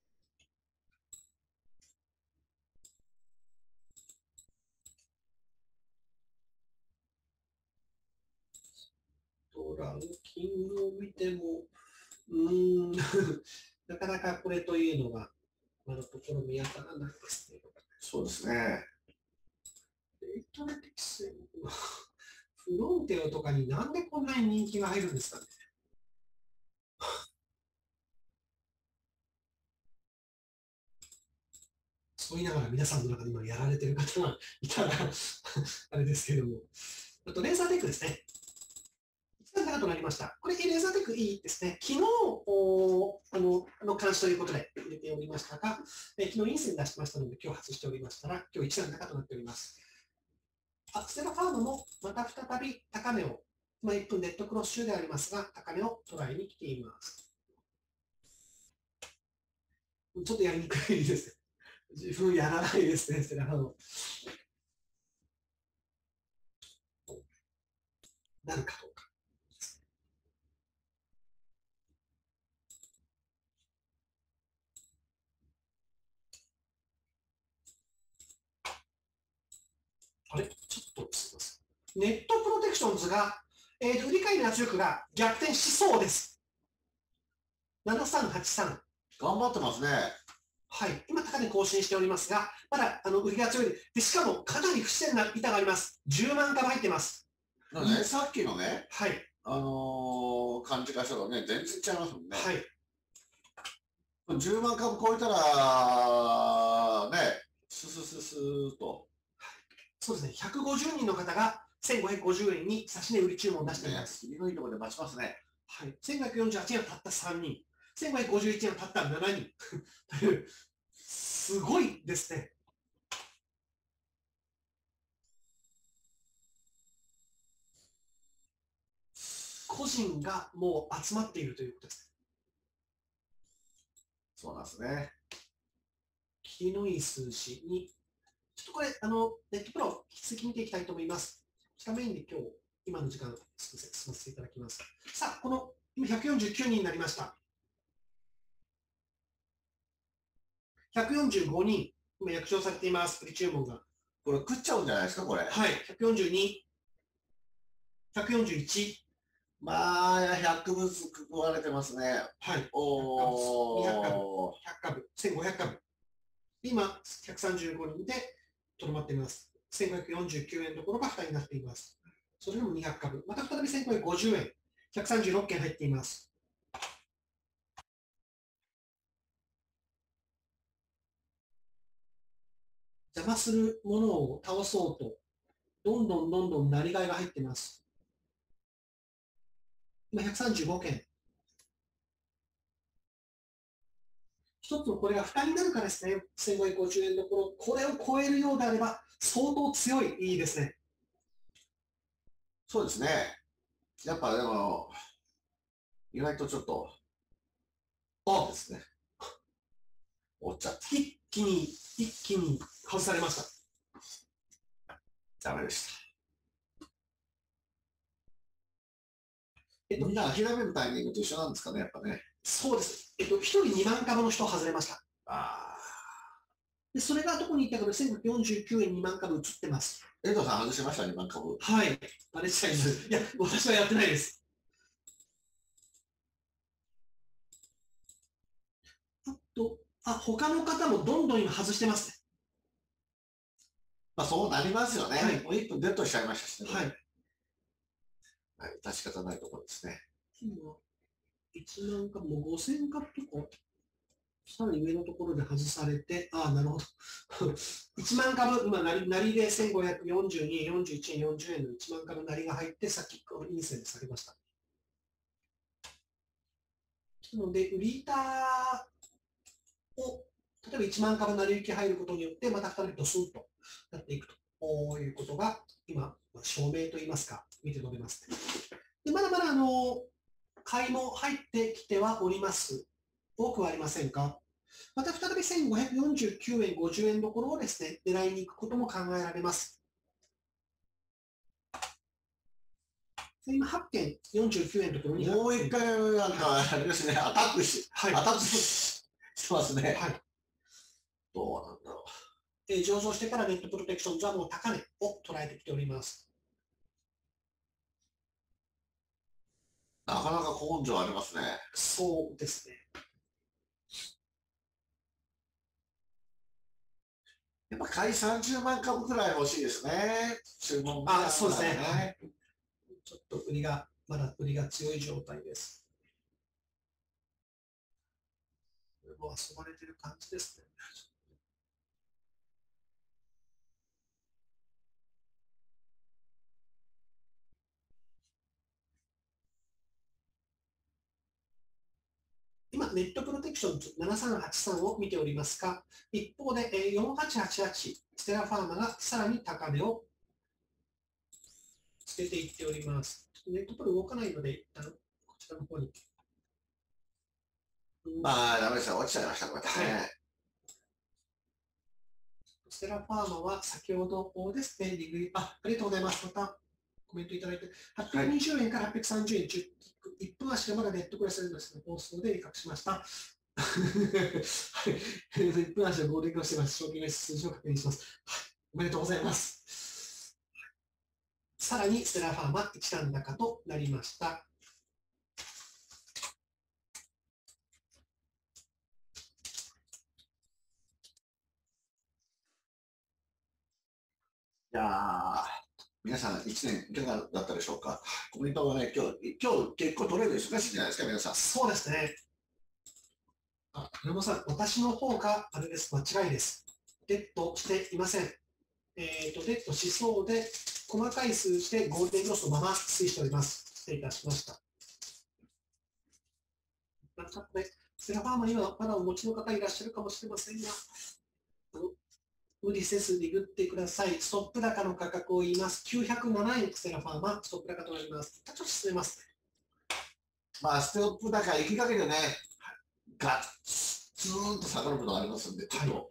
ランキングを見ても、なかなかこれというのが、まだところ見当たらないですね。 そうですね。 データ適性フロンテオとかになんでこんなに人気が入るんですかね。そう言いながら皆さんの中で今やられてる方がいたらあれですけれども。あと、レーザーテックですね。一番高となりました。これ、レーザーテックいいですね。昨日、監視ということで入れておりましたが、昨日インセン出しましたので、今日外しておりましたら、今日一番高となっております。ステラファームもまた再び高値を、1分デッドクロス中でありますが、高値を捉えに来ています。ちょっとやりにくいですね。自分やらないですね、ステラファーム。なるかどうか。あれちょっとすみません。ネットプロテクションズが、売り買いの圧力が逆転しそうです。7383。 頑張ってますね。 はい。今、高値更新しておりますが、まだ売りが強いで、しかもかなり不自然な板があります。10万株入ってます。 ね、さっきのね、 はい。 感じからしたらね、全然違いますもんね。 はい。 10万株超えたら、ね、スーと。 そうですね、150人の方が1550円に指値売り注文を出しています。 次のいいところで待ちますね。 はい。1548円はたった3人。1551円はたった7人。という、すごいですね。個人がもう集まっているということです。 そうなんですね。 切りのいい数字に、ちょっとこれ、ネットプロ、引き続き見ていきたいと思います。こちらメインで今の時間、進ませていただきます。さあ、今149人になりました。145人、今、約定されています、売り注文が。 これ、食っちゃうんじゃないですか、これ。 はい、142、141。 まあ、100分食われてますね。 はい。 お 200株、100株、1500株。今、135人でとどまっています。1549円どころが負担になっています。それでも200株。また再び1550円。136件入っています。邪魔するものを倒そうと、どんどんなりがいが入っています。今135件。一つのこれが負担になるかですね。1550円どころ、これを超えるようであれば、相当強いですね。 そうですね。やっぱでも、意外とちょっと、ですね。折っちゃって。 一気に外されました。 ダメでした。みんな諦めるタイミングと一緒なんですかね、やっぱね。 そうです。1人2万株の人外れました。 ああ。 でそれがどこに行ったかで1549円2万株移ってます。 遠藤さん外しました、2万株。 はい。バレちゃいます。いや、私はやってないです。他の方もどんどん今外してますね。 まあそうなりますよね。はい、もう1分デッドしちゃいましたしね。 はい。 はい、確かないところですね。 今、1万株も5000株とか、さらに上のところで外されて、なるほど。1万株、今、なりで1542円、41円、40円の1万株なりが入って、さっきこの陰線で下げました。なので、売り板を、例えば1万株成り行き入ることによって、また再びドスンとなっていくということが、今、証明といいますか、見て取れますね。でまだまだ買いも入ってきてはおります。多くはありませんか。また再び1549円、50円どころをですね、狙いに行くことも考えられます。今、8.49円のところに。 もう一回、なんか、あれですね、アタックし、はい、アタックしてますね。はい。どうなんだろう。上場してからネットプロテクションズはもう高値を捉えてきております。 なかなか根性ありますね。 そうですね。 やっぱ買い30万株くらい欲しいですね。注文そうですね。ちょっとまだ売りが強い状態です。もう遊ばれてる感じですね。今、ネットプロテクションズ7383を見ておりますが、一方で4888、ステラファーマがさらに高値をつけていっております。ネットプロ動かないので、一旦こちらの方に。 まあ、ダメですよ。落ちちゃいました、こうやってね。はい、 ステラファーマは先ほどですね、ありがとうございます。またコメントいただいて、820円から830円、1分足でまだネットプレスですの放送で理覚しました。1分足で合流をしてます。証券数字を確認します。おめでとうございます。さらに、ステラファーマ一段高となりました。 いや皆さん1年いかがだったでしょうか。コメントはね、今日結構トレード忙しいんじゃないですか、皆さん。 そうですね。山本さん、私の方があれです、間違いです。デッドしていません。デッドしそうで、細かい数字でゴールデンクロスのまま推移しております。失礼いたしました。なんかね、セラファーマにはまだお持ちの方いらっしゃるかもしれませんが、無理せずリグってください。ストップ高の価格を言います。907円セラファーマ、ストップ高となります。ちょっと進めます。 まあ、ストップ高行きかけてね、ガッツーンと下がることがありますんで、ちょっと、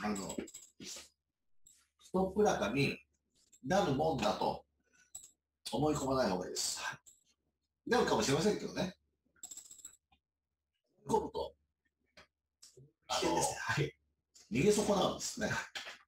ストップ高になるもんだと思い込まない方がいいです。なるかもしれませんけどね。込むと、 危険ですね。はい。 逃げ損なんですね。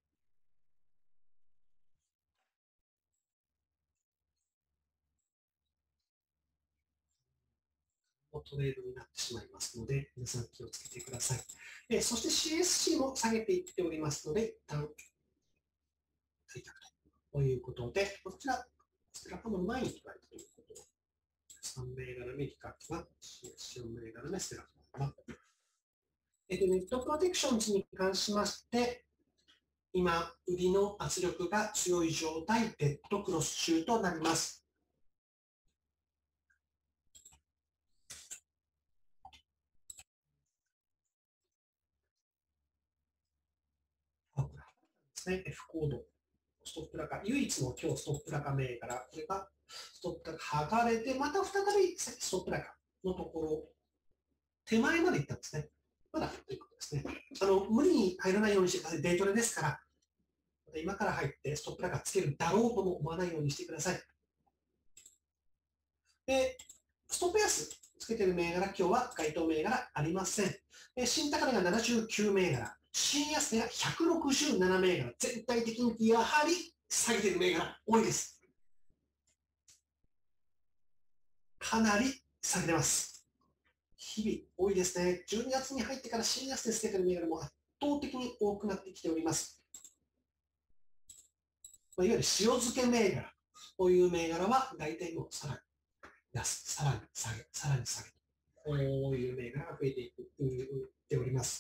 トレードになってしまいますので、皆さん気をつけてください。そして CSC も下げていっておりますので、一旦開拓ということで、こちら、スクラップの前に捉えたということで、3銘柄目、比較は CSC の銘柄目、スクラップは。ネットプロテクションズに関しまして、今、売りの圧力が強い状態、デッドクロス中となります。F コード、ストップ高、唯一の今日ストップ高銘柄、これがストップ高剥がれて、また再びストップ高のところ、手前まで行ったんですね。まだということですね。無理に入らないようにしてください。デイトレですから、今から入ってストップ高つけるだろうとも思わないようにしてください。で、ストップ安つけてる銘柄、今日は該当銘柄ありません。新高値が79銘柄。 新安値が167銘柄、全体的にやはり下げている銘柄多いです。かなり下げてます。日々多いですね。12月に入ってから新安値つけている銘柄も圧倒的に多くなってきております。いわゆる塩漬け銘柄、こういう銘柄は大体もうさらに安、さらに下げ、さらに下げ、こういう銘柄が増えていっております。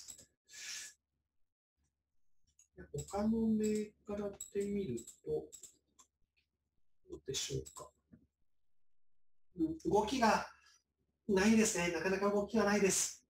他の銘柄で見ると、どうでしょうか。動きがないですね。なかなか動きがないです。